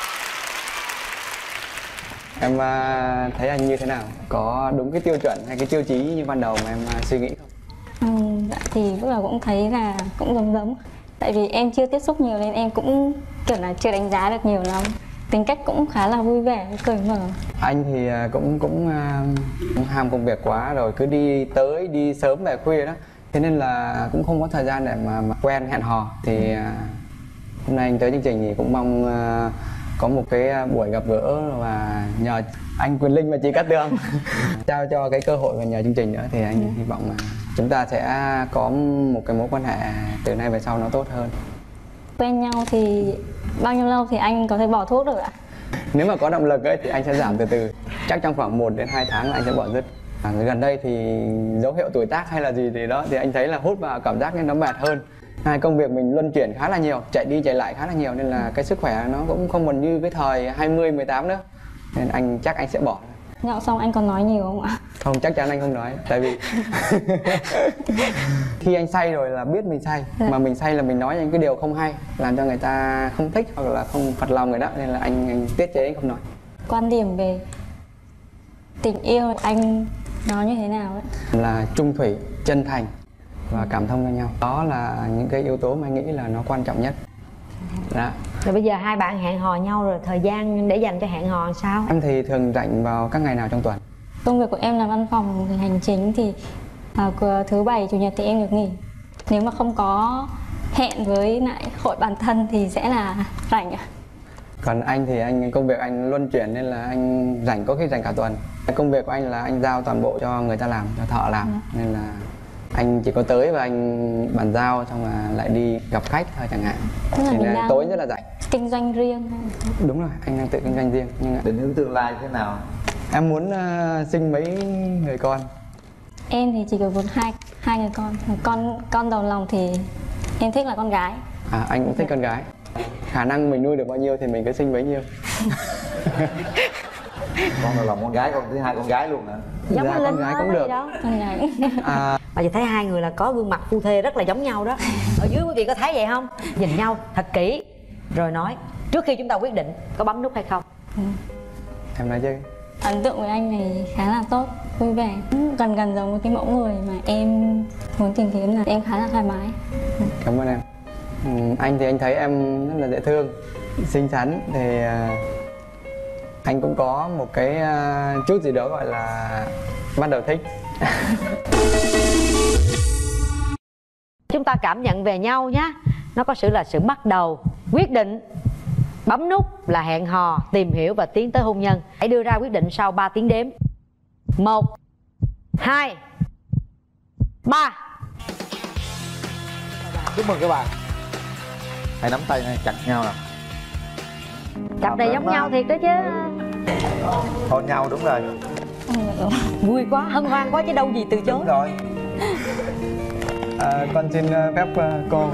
Em uh, thấy anh như thế nào? Có đúng cái tiêu chuẩn hay cái tiêu chí như ban đầu mà em uh, suy nghĩ không? Ừ, dạ, thì lúc nào cũng thấy là cũng giống giống. Tại vì em chưa tiếp xúc nhiều nên em cũng kiểu là chưa đánh giá được nhiều lắm. Tính cách cũng khá là vui vẻ, cởi mở. Anh thì uh, cũng cũng uh, ham công việc quá rồi, cứ đi tới đi sớm về khuya đó. Thế nên là cũng không có thời gian để mà, mà quen hẹn hò. Thì uh, hôm nay anh tới chương trình thì cũng mong uh, có một cái buổi gặp gỡ và nhờ anh Quyền Linh và chị Cát Tường trao cho cái cơ hội và nhờ chương trình nữa thì anh hy vọng là chúng ta sẽ có một cái mối quan hệ từ nay về sau nó tốt hơn. Quen nhau thì bao nhiêu lâu thì anh có thể bỏ thuốc được ạ? Nếu mà có động lực ấy thì anh sẽ giảm từ từ. Chắc trong khoảng một đến hai tháng là anh sẽ bỏ dứt. À, gần đây thì dấu hiệu tuổi tác hay là gì thì đó thì anh thấy là hút vào cảm giác nó mệt hơn. Hai công việc mình luân chuyển khá là nhiều, chạy đi chạy lại khá là nhiều nên là cái sức khỏe nó cũng không còn như cái thời hai mươi mười tám nữa. Nên anh chắc anh sẽ bỏ. Nhậu xong anh còn nói nhiều không ạ? Không, chắc chắn anh không nói. Tại vì khi anh say rồi là biết mình say. Mà mình say là mình nói những cái điều không hay, làm cho người ta không thích hoặc là không phật lòng người đó. Nên là anh, anh tiết chế anh không nói. Quan điểm về tình yêu anh nói như thế nào ấy? Là trung thủy, chân thành và cảm thông với nhau. Đó là những cái yếu tố mà anh nghĩ là nó quan trọng nhất. Đó. Rồi bây giờ hai bạn hẹn hò nhau rồi, thời gian để dành cho hẹn hò làm sao? Em thì thường rảnh vào các ngày nào trong tuần? Công việc của em là văn phòng thì hành chính thì à, thứ bảy chủ nhật thì em được nghỉ. Nếu mà không có hẹn với lại hội bản thân thì sẽ là rảnh ạ. Còn anh thì anh công việc anh luân chuyển nên là anh rảnh có khi rảnh cả tuần. Công việc của anh là anh giao toàn bộ cho người ta làm, cho thợ làm. Ừ. Nên là anh chỉ có tới và anh bàn giao xong là lại đi gặp khách thôi chẳng hạn. Thì là tối rất là rảnh. Kinh doanh riêng hay? Đúng rồi, anh đang tự kinh doanh riêng. Nhưng định hướng tương lai thế nào? Em muốn uh, sinh mấy người con? Em thì chỉ có muốn hai hai người con. Con con đầu lòng thì em thích là con gái. À, anh cũng thích con gái. Khả năng mình nuôi được bao nhiêu thì mình cứ sinh bấy nhiêu. Con đầu lòng con gái, con thứ hai con gái luôn hả? Giống dạ, con gái cũng được. Con gái. À, bà chỉ thấy hai người là có gương mặt phu thê rất là giống nhau đó. Ở dưới quý vị có thấy vậy không? Nhìn nhau thật kỹ rồi nói trước khi chúng ta quyết định có bấm nút hay không. Ừ. Em nói chứ. Ấn tượng với anh này khá là tốt, vui vẻ, gần gần giống với cái mẫu người mà em muốn tìm kiếm, là em khá là thoải mái. Cảm ơn em. Ừ, anh thì anh thấy em rất là dễ thương, xinh xắn thì uh, anh cũng có một cái uh, chút gì đó gọi là bắt đầu thích. Chúng ta cảm nhận về nhau nhé. Nó có sự là sự bắt đầu, quyết định, bấm nút là hẹn hò, tìm hiểu và tiến tới hôn nhân. Hãy đưa ra quyết định sau ba tiếng đếm. Một, hai, ba. Chúc mừng các bạn. Hãy nắm tay này, chặt nhau nào. Cặp này giống nhau thiệt đó chứ. Hôn nhau đúng rồi. Vui quá, hân hoan quá chứ đâu gì từ chối. Đúng rồi. À, con xin phép uh, cô.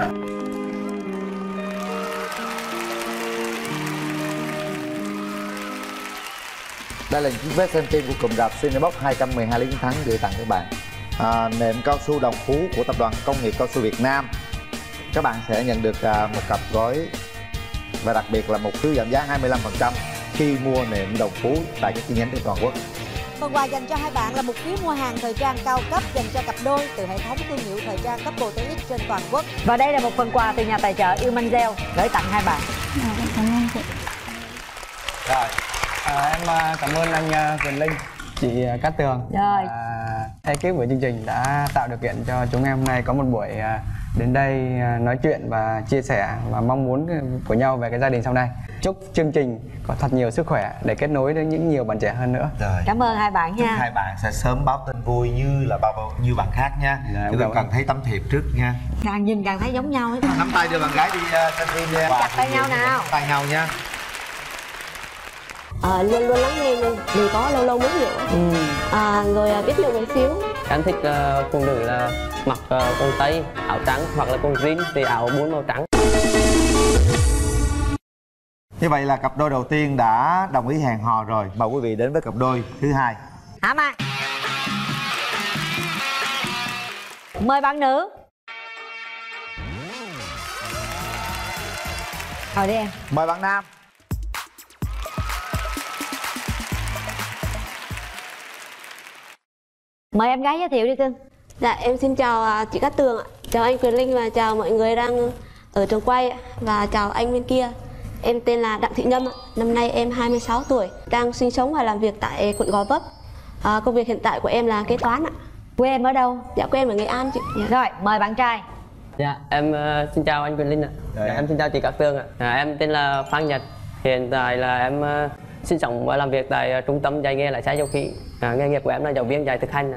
Đây là chiếc vé xem phim của cụm rạp Cinebox hai trăm mười hai lý chiến thắng gửi tặng các bạn. À, nệm cao su Đồng Phú của tập đoàn Công nghiệp Cao su Việt Nam. Các bạn sẽ nhận được à, một cặp gói và đặc biệt là một phiếu giảm giá hai mươi lăm phần trăm khi mua nệm Đồng Phú tại các chi nhánh trên toàn quốc. Phần quà dành cho hai bạn là một phiếu mua hàng thời trang cao cấp dành cho cặp đôi từ hệ thống thương hiệu thời trang cấp Couple tê ích trên toàn quốc. Và đây là một phần quà từ nhà tài trợ Yêu Manzel gửi tặng hai bạn. Cảm ơn chị. Rồi. À, em cảm ơn anh Quyền Linh, chị Cát Tường Rồi. và ekip của chương trình đã tạo điều kiện cho chúng em hôm nay có một buổi đến đây nói chuyện và chia sẻ và mong muốn của nhau về cái gia đình sau này. Chúc chương trình có thật nhiều sức khỏe để kết nối đến những nhiều bạn trẻ hơn nữa. Rồi. Cảm ơn hai bạn nha. Chúc hai bạn sẽ sớm báo tin vui như là bao nhiêu bạn khác nha. Dạ, Chúng tôi cần thấy tấm thiệp trước nha. Càng nhìn càng thấy giống nhau ấy. Nắm tay đưa bạn gái đi uh, xem phim nha. Chặt tay nhau nào. Tay nhau nha. À, luôn luôn lắng nghe luôn, đừng có lâu lâu muốn hiểu. Ừ. À, rồi biết nhiều một xíu. Anh thích uh, phụ nữ là mặc uh, quần tây, áo trắng hoặc là quần jean thì áo bốn màu trắng. Như vậy là cặp đôi đầu tiên đã đồng ý hẹn hò rồi. Mời quý vị đến với cặp đôi thứ hai. Hả Mai? Mời bạn nữ. Thôi đi em. Mời bạn nam. Mời em gái giới thiệu đi cưng. Dạ em xin chào à, chị Cát Tường ạ. Chào anh Quyền Linh và chào mọi người đang ở trường quay ạ. Và chào anh bên kia. Em tên là Đặng Thị Nhâm ạ. Năm nay em hai mươi sáu tuổi, đang sinh sống và làm việc tại quận Gò Vấp. À, công việc hiện tại của em là kế toán ạ. Quê em ở đâu? Dạ quê em ở Nghệ An chị. Dạ. Rồi mời bạn trai. Dạ em uh, xin chào anh Quyền Linh ạ. Dạ, em xin chào chị Cát Tường ạ. Dạ, em tên là Phan Nhật. Hiện tại là em uh, sinh sống và làm việc tại uh, trung tâm dạy nghề lái xe dầu khí. À, nghề nghiệp của em là giáo viên dạy thực hành. À.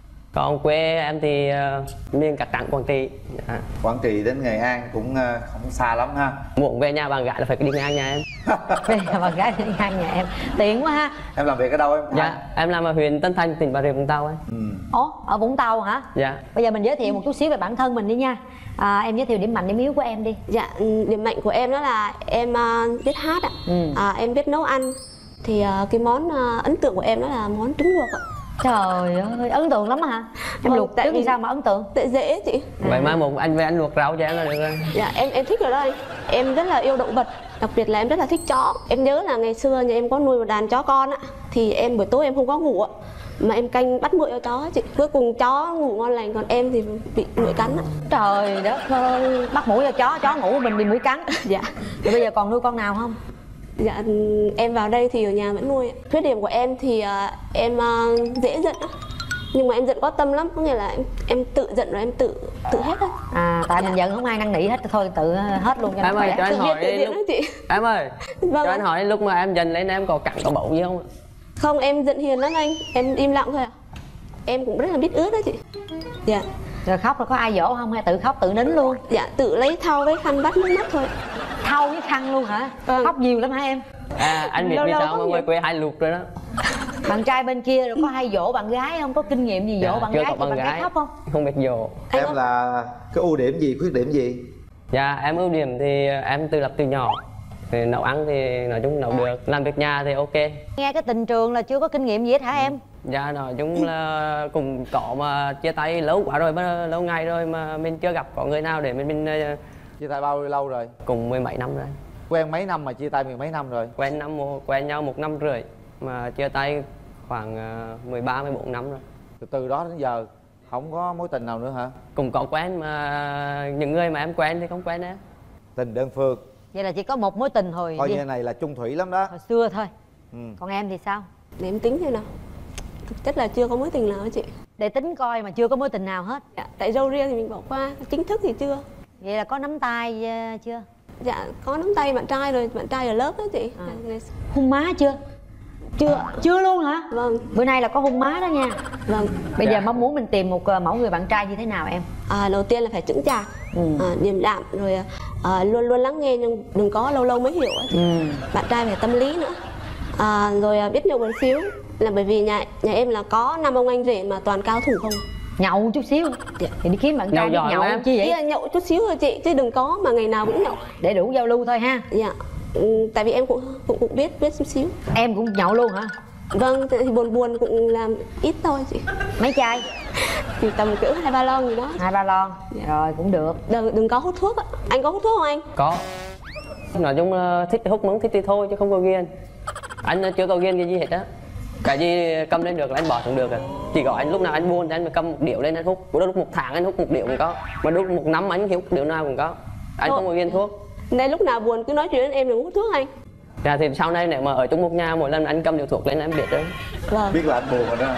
Còn quê em thì uh, miền Cát Trắng, Quảng Trị. Dạ. Quảng Trị đến Nghệ An cũng uh, không xa lắm ha. Muốn về nhà bạn gái là phải đi ngang nhà em. Về nhà bạn gái đi ngang nhà em tiện quá ha. Em làm việc ở đâu em? Dạ em làm ở huyện Tân Thanh, tỉnh Bà Rịa Vũng Tàu ấy. Ừ. Ủa ở Vũng Tàu hả? Dạ. Bây giờ mình giới thiệu một chút xíu về bản thân mình đi nha. À, em giới thiệu điểm mạnh điểm yếu của em đi. Dạ điểm mạnh của em đó là em uh, biết hát ạ. Ừ. À, em biết nấu ăn. Thì uh, cái món uh, ấn tượng của em đó là món trứng luộc ạ. Trời ơi ấn tượng lắm hả? Em luộc trứng vì sao mà ấn tượng? Tại dễ chị. Vậy mai một anh về anh luộc rau cho em là được rồi. Dạ em em thích rồi đó anh. Em rất là yêu động vật, đặc biệt là em rất là thích chó. Em nhớ là ngày xưa nhà em có nuôi một đàn chó con á, thì em buổi tối em không có ngủ ạ, mà em canh bắt muỗi cho chó chị. Cuối cùng chó ngủ ngon lành, còn em thì bị muỗi cắn á. Trời đất ơi, bắt muỗi cho chó, chó ngủ mình bị muỗi cắn. Dạ. Rồi bây giờ còn nuôi con nào không? Dạ em vào đây thì ở nhà vẫn nuôi. Khuyết điểm của em thì uh, em uh, dễ giận á. Nhưng mà em giận có tâm lắm, có nghĩa là em, em tự giận rồi em tự tự hết á. À tại dạ. Mình giận không ai năn nỉ hết, thôi tự hết luôn cho em ơi cho anh hỏi đi lúc... chị. Em ơi vâng cho anh hỏi lúc mà em giận lên em có cặn có bậu gì không? Không, em giận hiền lắm anh, em im lặng thôi à. Em cũng rất là biết ướt đó chị. Dạ. Rồi khóc là có ai dỗ không hay tự khóc tự nín luôn? Dạ tự lấy thau với khăn bắt nước mắt thôi. Thau với khăn luôn hả? Vâng. Khóc nhiều lắm hả em? À anh biết vì sao mà ngoài quê hai luộc rồi đó. Bạn trai bên kia rồi có hay dỗ bạn gái không? Có kinh nghiệm gì dỗ dạ, bạn chưa gái có bạn bạn gái. gái khóc không? Không biết dỗ. Em có... là cái ưu điểm gì, khuyết điểm gì? Dạ em ưu điểm thì em tự lập từ nhỏ. Thì nấu ăn thì nói chung nấu được, làm việc nhà thì ok. Nghe cái tình trường là chưa có kinh nghiệm gì hết hả em? Dạ nói chung là cùng có mà chia tay lâu quá rồi, lâu ngày rồi mà mình chưa gặp có người nào để mình mình chia tay bao lâu rồi? Cùng mười mấy năm rồi. Quen mấy năm mà chia tay mười mấy năm rồi? Quen năm quen nhau một năm rưỡi mà chia tay khoảng mười ba mười bốn năm rồi. Từ từ đó đến giờ không có mối tình nào nữa hả? Cũng có quen mà những người mà em quen thì không quen em. Tình đơn phương. Vậy là chỉ có một mối tình hồi coi như này là chung thủy lắm đó. Hồi xưa thôi. Ừ. Còn em thì sao? Để em tính thế nào. Thực chất là chưa có mối tình nào đó chị. Để tính coi mà chưa có mối tình nào hết. Dạ, tại râu ria thì mình bỏ qua, chính thức thì chưa. Vậy là có nắm tay chưa? Dạ có nắm tay bạn trai rồi, bạn trai ở lớp đó chị. À. Hôn má chưa? Chưa, à. Chưa luôn hả? Vâng. Bữa nay là có hôn má đó nha. Vâng. Bây dạ. giờ mong muốn mình tìm một mẫu người bạn trai như thế nào em? À, đầu tiên là phải chững chạc, ừ. à, điềm đạm, rồi à, luôn luôn lắng nghe nhưng đừng có lâu lâu mới hiểu. Ừ. Bạn trai phải tâm lý nữa, à, rồi biết nhậu một xíu. Là bởi vì nhà nhà em là có năm ông anh rể mà toàn cao thủ không. Nhậu chút xíu dạ. Thì đi kiếm bạn trai nhậu, nhậu chi vậy? Ý là nhậu chút xíu thôi chị, chứ đừng có mà ngày nào cũng nhậu. Để đủ giao lưu thôi ha. Dạ. Ừ, tại vì em cũng cũng, cũng biết biết chút xíu. Em cũng nhậu luôn hả? Vâng, thì buồn buồn cũng làm ít thôi chị. Mấy chai? Thì tầm cỡ hai ba lon gì đó. Hai ba lon. Dạ. Rồi cũng được. Đừng, đừng có hút thuốc á. Anh có hút thuốc không anh? Có. Nói chung là thích thì hút mướn, thích thì thôi chứ không có ghiền. Anh chưa có ghiền cái gì hết á. Cái gì cầm lên được là anh bỏ xuống được à. Chỉ có anh lúc nào anh buồn thì anh mới cầm một điệu lên anh hút. Lúc một tháng anh hút một điệu cũng có. Mà lúc một năm anh hút điệu nào cũng có. Anh Thôi. Không có ghiền thuốc. Nên lúc nào buồn cứ nói chuyện với em đừng hút thuốc anh. Dạ thì sau này nếu mà ở chung một nhà mỗi lần anh cầm điệu thuốc lên em biết đấy. Vâng. Biết là anh buồn rồi đó.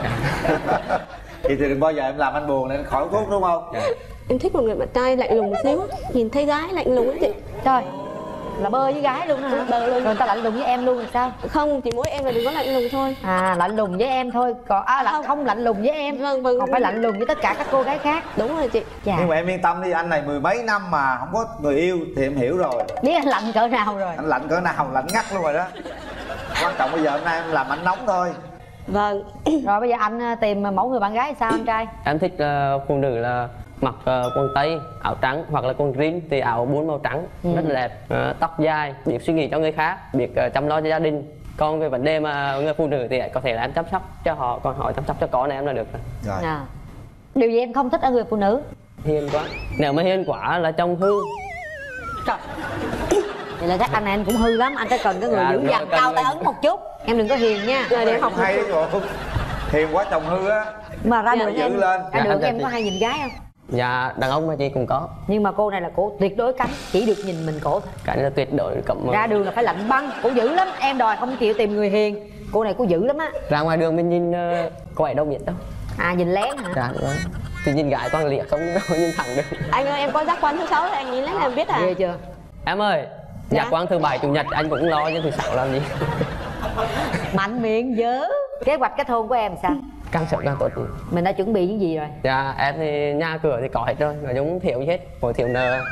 Thì thì đừng bao giờ em làm anh buồn nên khỏi thuốc đúng không? Dạ. Em thích một người bạn trai lạnh lùng một xíu, nhìn thấy gái lạnh lùng ấy chị. Trời, là bơ với gái luôn hả? Bơ luôn. Rồi người ta lạnh lùng với em luôn thì sao? Không, chỉ mỗi em là đừng có lạnh lùng thôi. À, lạnh lùng với em thôi, còn à, là không. không lạnh lùng với em. Vâng, vâng. Còn phải lạnh lùng với tất cả các cô gái khác. Đúng rồi chị. Dạ. Nhưng mà em yên tâm đi, anh này mười mấy năm mà không có người yêu thì em hiểu rồi. Biết anh lạnh cỡ nào rồi. Anh lạnh cỡ nào, lạnh ngắt luôn rồi đó. Quan trọng bây giờ hôm nay em làm anh nóng thôi. Vâng. Rồi bây giờ anh tìm mẫu người bạn gái sao anh trai? Em thích uh, phụ nữ là mặc uh, quần tây, áo trắng hoặc là quần jean thì áo bốn màu trắng, ừ. rất là đẹp, uh, tóc dài, biết suy nghĩ cho người khác, biết uh, chăm lo cho gia đình, Còn về vấn đề mà người phụ nữ thì có thể là em chăm sóc cho họ, còn họ chăm sóc cho con em là được rồi. À. Điều gì em không thích ở người phụ nữ? Hiền quá, nếu mà hiền quá là chồng hư. Trời, vậy là chắc anh này anh cũng hư lắm, anh phải cần cái người Dạ, dữ dằn cao tay ấn một chút. Em đừng có hiền nha. Rồi để học hay đấy rồi. Hiền quá chồng hư á. Mà ra Dạ, đường giữ em, lên. ra Dạ, đường dạ, em chị. có hay nhìn gái không? Dạ, đàn ông mà chị cũng có. Nhưng mà cô này là cô tuyệt đối cấm, chỉ được nhìn mình cổ thôi. Cái này là tuyệt đối cấm. Ra đường là phải lạnh băng, cô dữ lắm. Em đòi không chịu tìm người hiền. Cô này cô dữ lắm á. Ra ngoài đường mình nhìn uh, có ai đâu biết đâu. À, nhìn lén hả? Dạ, đúng rồi. Thì nhìn gái toàn liệt không có nhìn thẳng được. Anh ơi, em có giác quan thứ sáu thì anh nhìn lấy là em biết à? Ghê chưa? Em ơi, giác quan thứ bảy chủ nhật anh cũng lo chứ thứ sáu làm gì. Mạnh miệng dớ. Kế hoạch kết hôn của em sao? Càng sớm càng tốt chị. Mình đã chuẩn bị những gì rồi? Dạ, em thì nhà cửa thì có hết rồi, nói chung thiếu gì hết, mỗi thiếu nợ.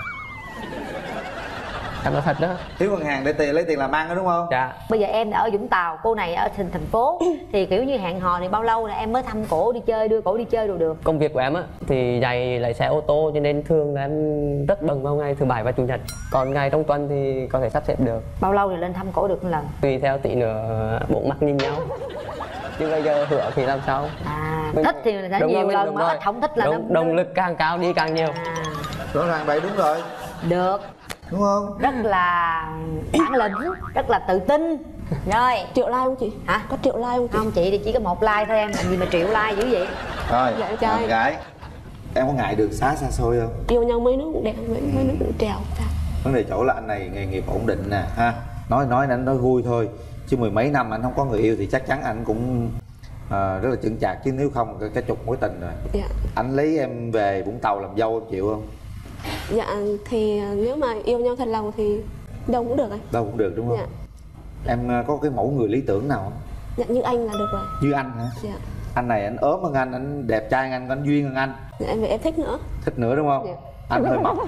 Em nói thật đó. Thiếu ngân hàng để tiền lấy tiền làm ăn đó đúng không? Dạ. Bây giờ em đã ở Vũng Tàu, cô này ở thành thành phố thì kiểu như hẹn hò thì bao lâu là em mới thăm cổ đi chơi, đưa cổ đi chơi đồ được? Công việc của em á thì dạy lái xe ô tô cho nên thường là em rất bận vào ngày thứ bảy và chủ nhật. Còn ngày trong tuần thì có thể sắp xếp được. Bao lâu thì lên thăm cổ được một lần? Tùy theo tí nữa bốn mắt nhìn nhau. Nhưng bây giờ hứa thì làm sao? À, Mình... thích thì là sẽ đúng nhiều rồi, lần, đúng mà rồi. ít không thích là Đúng, nó... động lực càng cao đi càng nhiều. À. Rõ ràng vậy đúng rồi. Được. Đúng không? Rất là bản lĩnh, rất là tự tin. Rồi. Triệu like không chị? Hả? Có triệu like không chị? Không, chị thì chỉ có một like thôi em, làm gì mà triệu like dữ vậy? Rồi, Dạ, trai. bạn gái, em có ngại đường xá xa xôi không? Yêu nhau mấy nước cũng đẹp, mấy, mấy nước cũng trèo. Vấn đề chỗ là anh này nghề nghiệp ổn định nè ha. Nói nói anh nói vui thôi, chứ mười mấy năm anh không có người yêu thì chắc chắn anh cũng à, rất là chững chạc, chứ nếu không cái, cái chục mối tình rồi. Dạ. Anh lấy em về Vũng Tàu làm dâu em chịu không? Dạ, thì nếu mà yêu nhau thật lòng thì đâu cũng được anh. Đâu cũng được đúng không? Dạ. Em à, có cái mẫu người lý tưởng nào không? Dạ, như anh là được rồi. Như anh hả? Dạ. Anh này anh ốm hơn anh, anh đẹp trai hơn anh, anh duyên hơn anh. Dạ, em về em thích nữa. Thích nữa đúng không? Dạ. Anh hơi mập.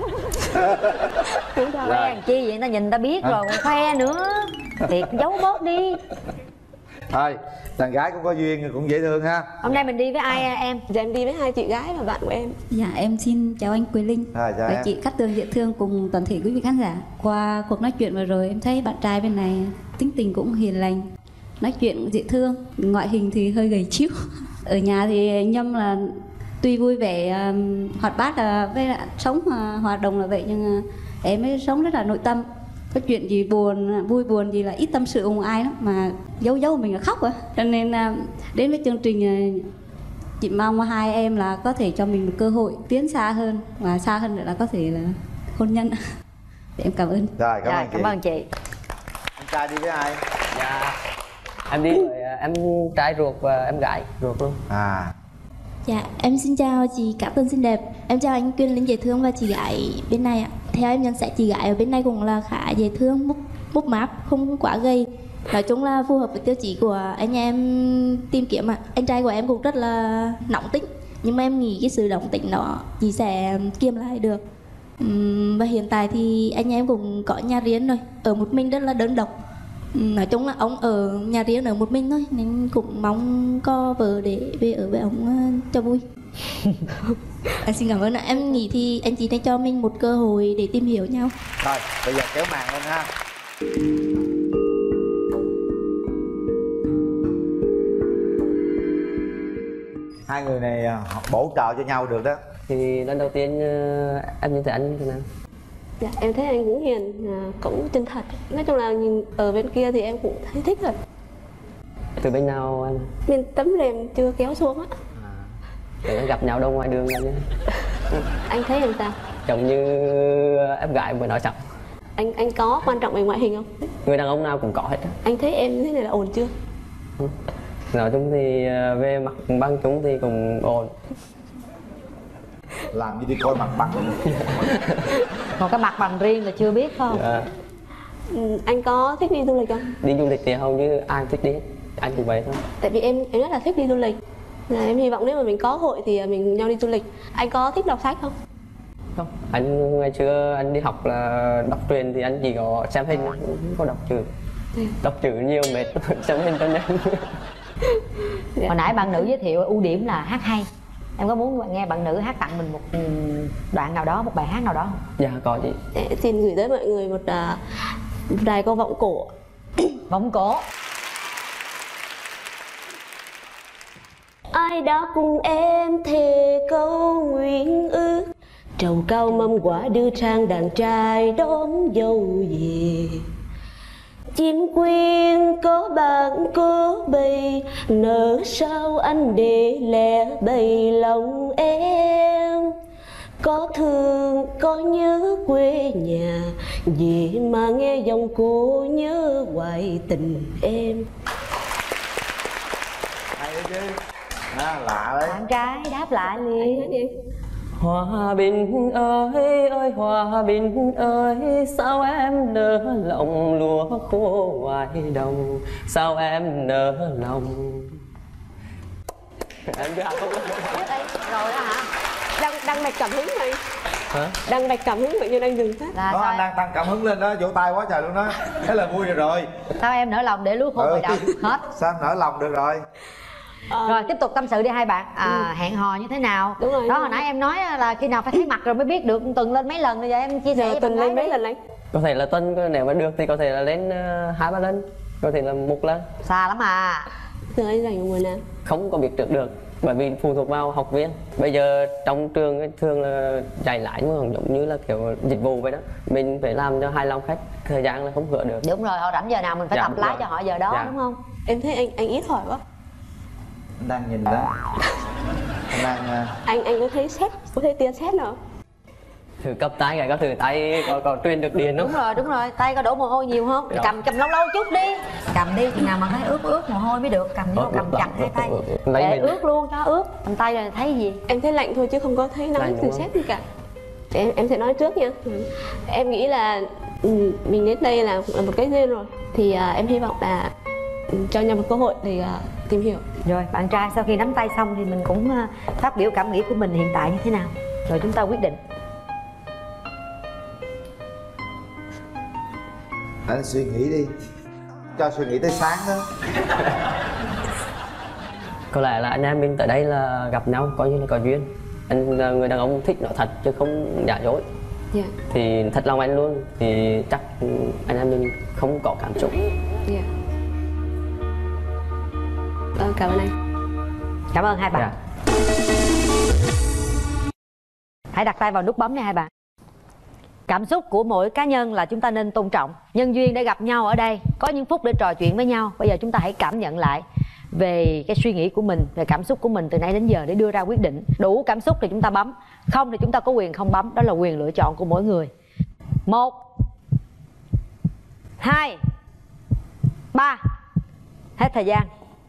Khoe làm chi vậy, nó nhìn ta biết Hả? rồi còn khoe nữa. Thiệt giấu bớt đi. Thôi, đàn gái cũng có duyên cũng dễ thương ha. Hôm nay mình đi với ai em? Dạ, em đi với hai chị gái và bạn của em. Dạ em xin chào anh Quế Linh à, chào và em. chị Cát Tường dễ thương cùng toàn thể quý vị khán giả. Qua cuộc nói chuyện vừa rồi em thấy bạn trai bên này tính tình cũng hiền lành, nói chuyện cũng dễ thương, ngoại hình thì hơi gầy chíu. Ở nhà thì Nhâm là tuy vui vẻ um, hoạt bát là với lại sống uh, hoạt động là vậy, nhưng uh, em ấy sống rất là nội tâm. Có chuyện gì buồn, vui buồn gì là ít tâm sự cùng ai lắm, mà giấu giấu mình là khóc à. Cho nên uh, đến với chương trình uh, chị mong hai em là có thể cho mình một cơ hội tiến xa hơn, và xa hơn nữa là có thể là hôn nhân. Để em cảm ơn. Rồi, cảm Rồi, ơn chị. cảm ơn chị. Anh trai đi với ai? Dạ, em đi với à, em trai ruột và em gái ruột luôn. À. Dạ, em xin chào chị Cát Tường xinh đẹp. Em chào anh Quyên Linh dễ thương và chị gái bên này ạ. Theo em nhận xét chị gái ở bên này cũng là khá dễ thương, múc, múc máp, không quá gầy. Nói chung là phù hợp với tiêu chí của anh em tìm kiếm ạ. Anh trai của em cũng rất là nóng tính, nhưng mà em nghĩ cái sự nóng tính đó chị sẽ kiềm lại được. Uhm, và hiện tại thì anh em cũng có nhà riêng rồi, ở một mình rất là đơn độc. Uhm, nói chung là ông ở nhà riêng ở một mình thôi, nên cũng mong có vợ để về ở với ông uh, cho vui. Em xin cảm ơn ạ. Em nghĩ thì anh chị nên cho mình một cơ hội để tìm hiểu nhau. Rồi, bây giờ kéo màn lên ha. Hai người này họ bổ trợ cho nhau được đó. Thì lần đầu tiên uh, em nhìn thấy anh thế nào? Dạ, em thấy anh cũng hiền, à, cũng chân thật. Nói chung là nhìn ở bên kia thì em cũng thấy thích rồi. Từ bên nào em? Bên tấm rèm chưa kéo xuống á. Để gặp nhau đâu ngoài đường là nhé. Anh thấy làm sao? Giống như em gái vừa nói xong. Anh anh có quan trọng về ngoại hình không? Người đàn ông nào cũng có hết á. Anh thấy em thế này là ổn chưa? Ừ. Nói chung thì về mặt bằng chúng thì cũng ổn. Làm gì đi coi mặt bằng. Còn cái mặt bằng riêng là chưa biết phải không? Dạ. Ừ, anh có thích đi du lịch không? Đi du lịch thì hầu như ai cũng thích đi, anh cũng vậy thôi. Tại vì em em rất là thích đi du lịch. Là em hy vọng nếu mà mình có hội thì mình cùng nhau đi du lịch. Anh có thích đọc sách không? Không. Anh ngày xưa anh đi học là đọc truyền thì anh chỉ có xem hình, không có đọc chữ. Ừ. Đọc chữ nhiều mệt, xem hình cho nhanh. Hồi nãy bạn nữ giới thiệu ưu điểm là hát hay. Em có muốn nghe bạn nữ hát tặng mình một đoạn nào đó, một bài hát nào đó không? Dạ có chị. Để xin gửi tới mọi người một uh, vài câu vọng cổ. Vọng cổ. ai đã cùng em thề câu nguyện ước, trầu cao mâm quả đưa sang đàn trai đón dâu về. Chim quyên có bạn có bầy, nỡ sao anh để lẻ bầy lòng em. Có thương có nhớ quê nhà, vì mà nghe dòng cô nhớ hoài tình em. Hay đấy chứ. À, lạ đấy. Bạn trai đáp lại liền. Hòa bình ơi ơi hòa bình ơi, sao em nỡ lòng lúa khô ngoài đồng, sao em nỡ lòng. Em biết không? Rồi đó hả? Đang đang mạch cảm hứng này. Hả? Đang mạch cảm hứng tự nhiên anh dừng phát. Đó, anh đang tăng cảm hứng lên đó, vỗ tay quá trời luôn đó. Thế là vui rồi rồi. Sao em nỡ lòng để lúa khô ngoài đồng hết? Sao em nỡ lòng được rồi? À. Rồi tiếp tục tâm sự đi hai bạn. À, ừ. Hẹn hò như thế nào? Đúng rồi. Đó hồi nãy em nói là khi nào phải thấy mặt rồi mới biết được. Tuần lên mấy lần rồi giờ em chia sẻ. Tuần lên mấy lần anh? Có thể là tuần, nếu mà được thì có thể là lên uh, hai ba lần, có thể là một lần. Xa lắm à. Thường anh dành mùa nào? Không có biết trước được, bởi vì phụ thuộc vào học viên. Bây giờ trong trường thường là dạy lại nhưng mà giống như là kiểu dịch vụ vậy đó, mình phải làm cho hài lòng khách, thời gian là không hứa được. Đúng rồi, họ rảnh giờ nào mình phải dạ, tập lái rồi. cho họ giờ đó, dạ. Đúng không? Em thấy anh anh ít hỏi quá. Anh đang nhìn đó. Anh đang uh... anh anh có thấy sét, có thấy tia sét nào? Thử cấp tay cái có thử tay có, có truyền được điện không? Đúng rồi, đúng rồi, tay có đổ mồ hôi nhiều không? Dạ. Cầm cầm lâu lâu chút đi. Cầm đi, chừng nào mà thấy ướt ướt mồ hôi mới được. Cầm vô, cầm chặt hai tay. Để ướt luôn, cho ướt. Cầm tay rồi thấy gì? Em thấy lạnh thôi chứ không có thấy nóng từ sét gì cả. Em em sẽ nói trước nha. Em nghĩ là ừ, mình đến đây là, là một cái duyên rồi. Thì uh, em hy vọng là uh, cho nhau một cơ hội để uh, tìm hiểu. Rồi, bạn trai sau khi nắm tay xong thì mình cũng uh, phát biểu cảm nghĩ của mình hiện tại như thế nào. Rồi chúng ta quyết định. Anh suy nghĩ đi, cho suy nghĩ tới sáng đó. Có lẽ là anh em mình tới đây là gặp nhau coi như là có duyên. Anh là người đàn ông thích nói thật chứ không giả dối. Yeah. Thì thật lòng anh luôn, thì chắc anh em mình không có cảm xúc. Yeah. Vâng, cảm ơn anh. Cảm ơn hai bạn. Yeah. Hãy đặt tay vào nút bấm này hai bạn. Cảm xúc của mỗi cá nhân là chúng ta nên tôn trọng. Nhân duyên để gặp nhau ở đây, có những phút để trò chuyện với nhau. Bây giờ chúng ta hãy cảm nhận lại về cái suy nghĩ của mình, về cảm xúc của mình từ nãy đến giờ để đưa ra quyết định. Đủ cảm xúc thì chúng ta bấm, không thì chúng ta có quyền không bấm. Đó là quyền lựa chọn của mỗi người. Một, hai, ba. Hết thời gian.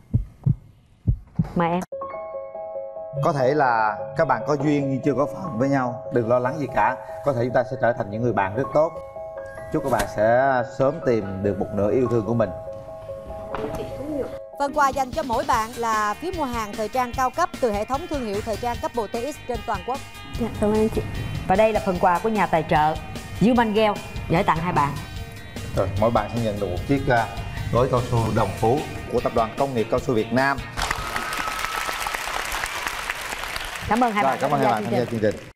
Mời em. Có thể là các bạn có duyên nhưng chưa có phận với nhau. Đừng lo lắng gì cả. Có thể chúng ta sẽ trở thành những người bạn rất tốt. Chúc các bạn sẽ sớm tìm được một nửa yêu thương của mình. Phần quà dành cho mỗi bạn là phiếu mua hàng thời trang cao cấp từ hệ thống thương hiệu thời trang Couple tê ích trên toàn quốc. Dạ, cảm ơn chị. Và đây là phần quà của nhà tài trợ Human Gel gửi tặng hai bạn. Rồi, mỗi bạn sẽ nhận được một chiếc uh, gói cao su Đồng Phú của tập đoàn Công nghiệp Cao su Việt Nam. Cảm ơn hai Rồi, bạn. cảm ơn hai bạn tham gia chương trình.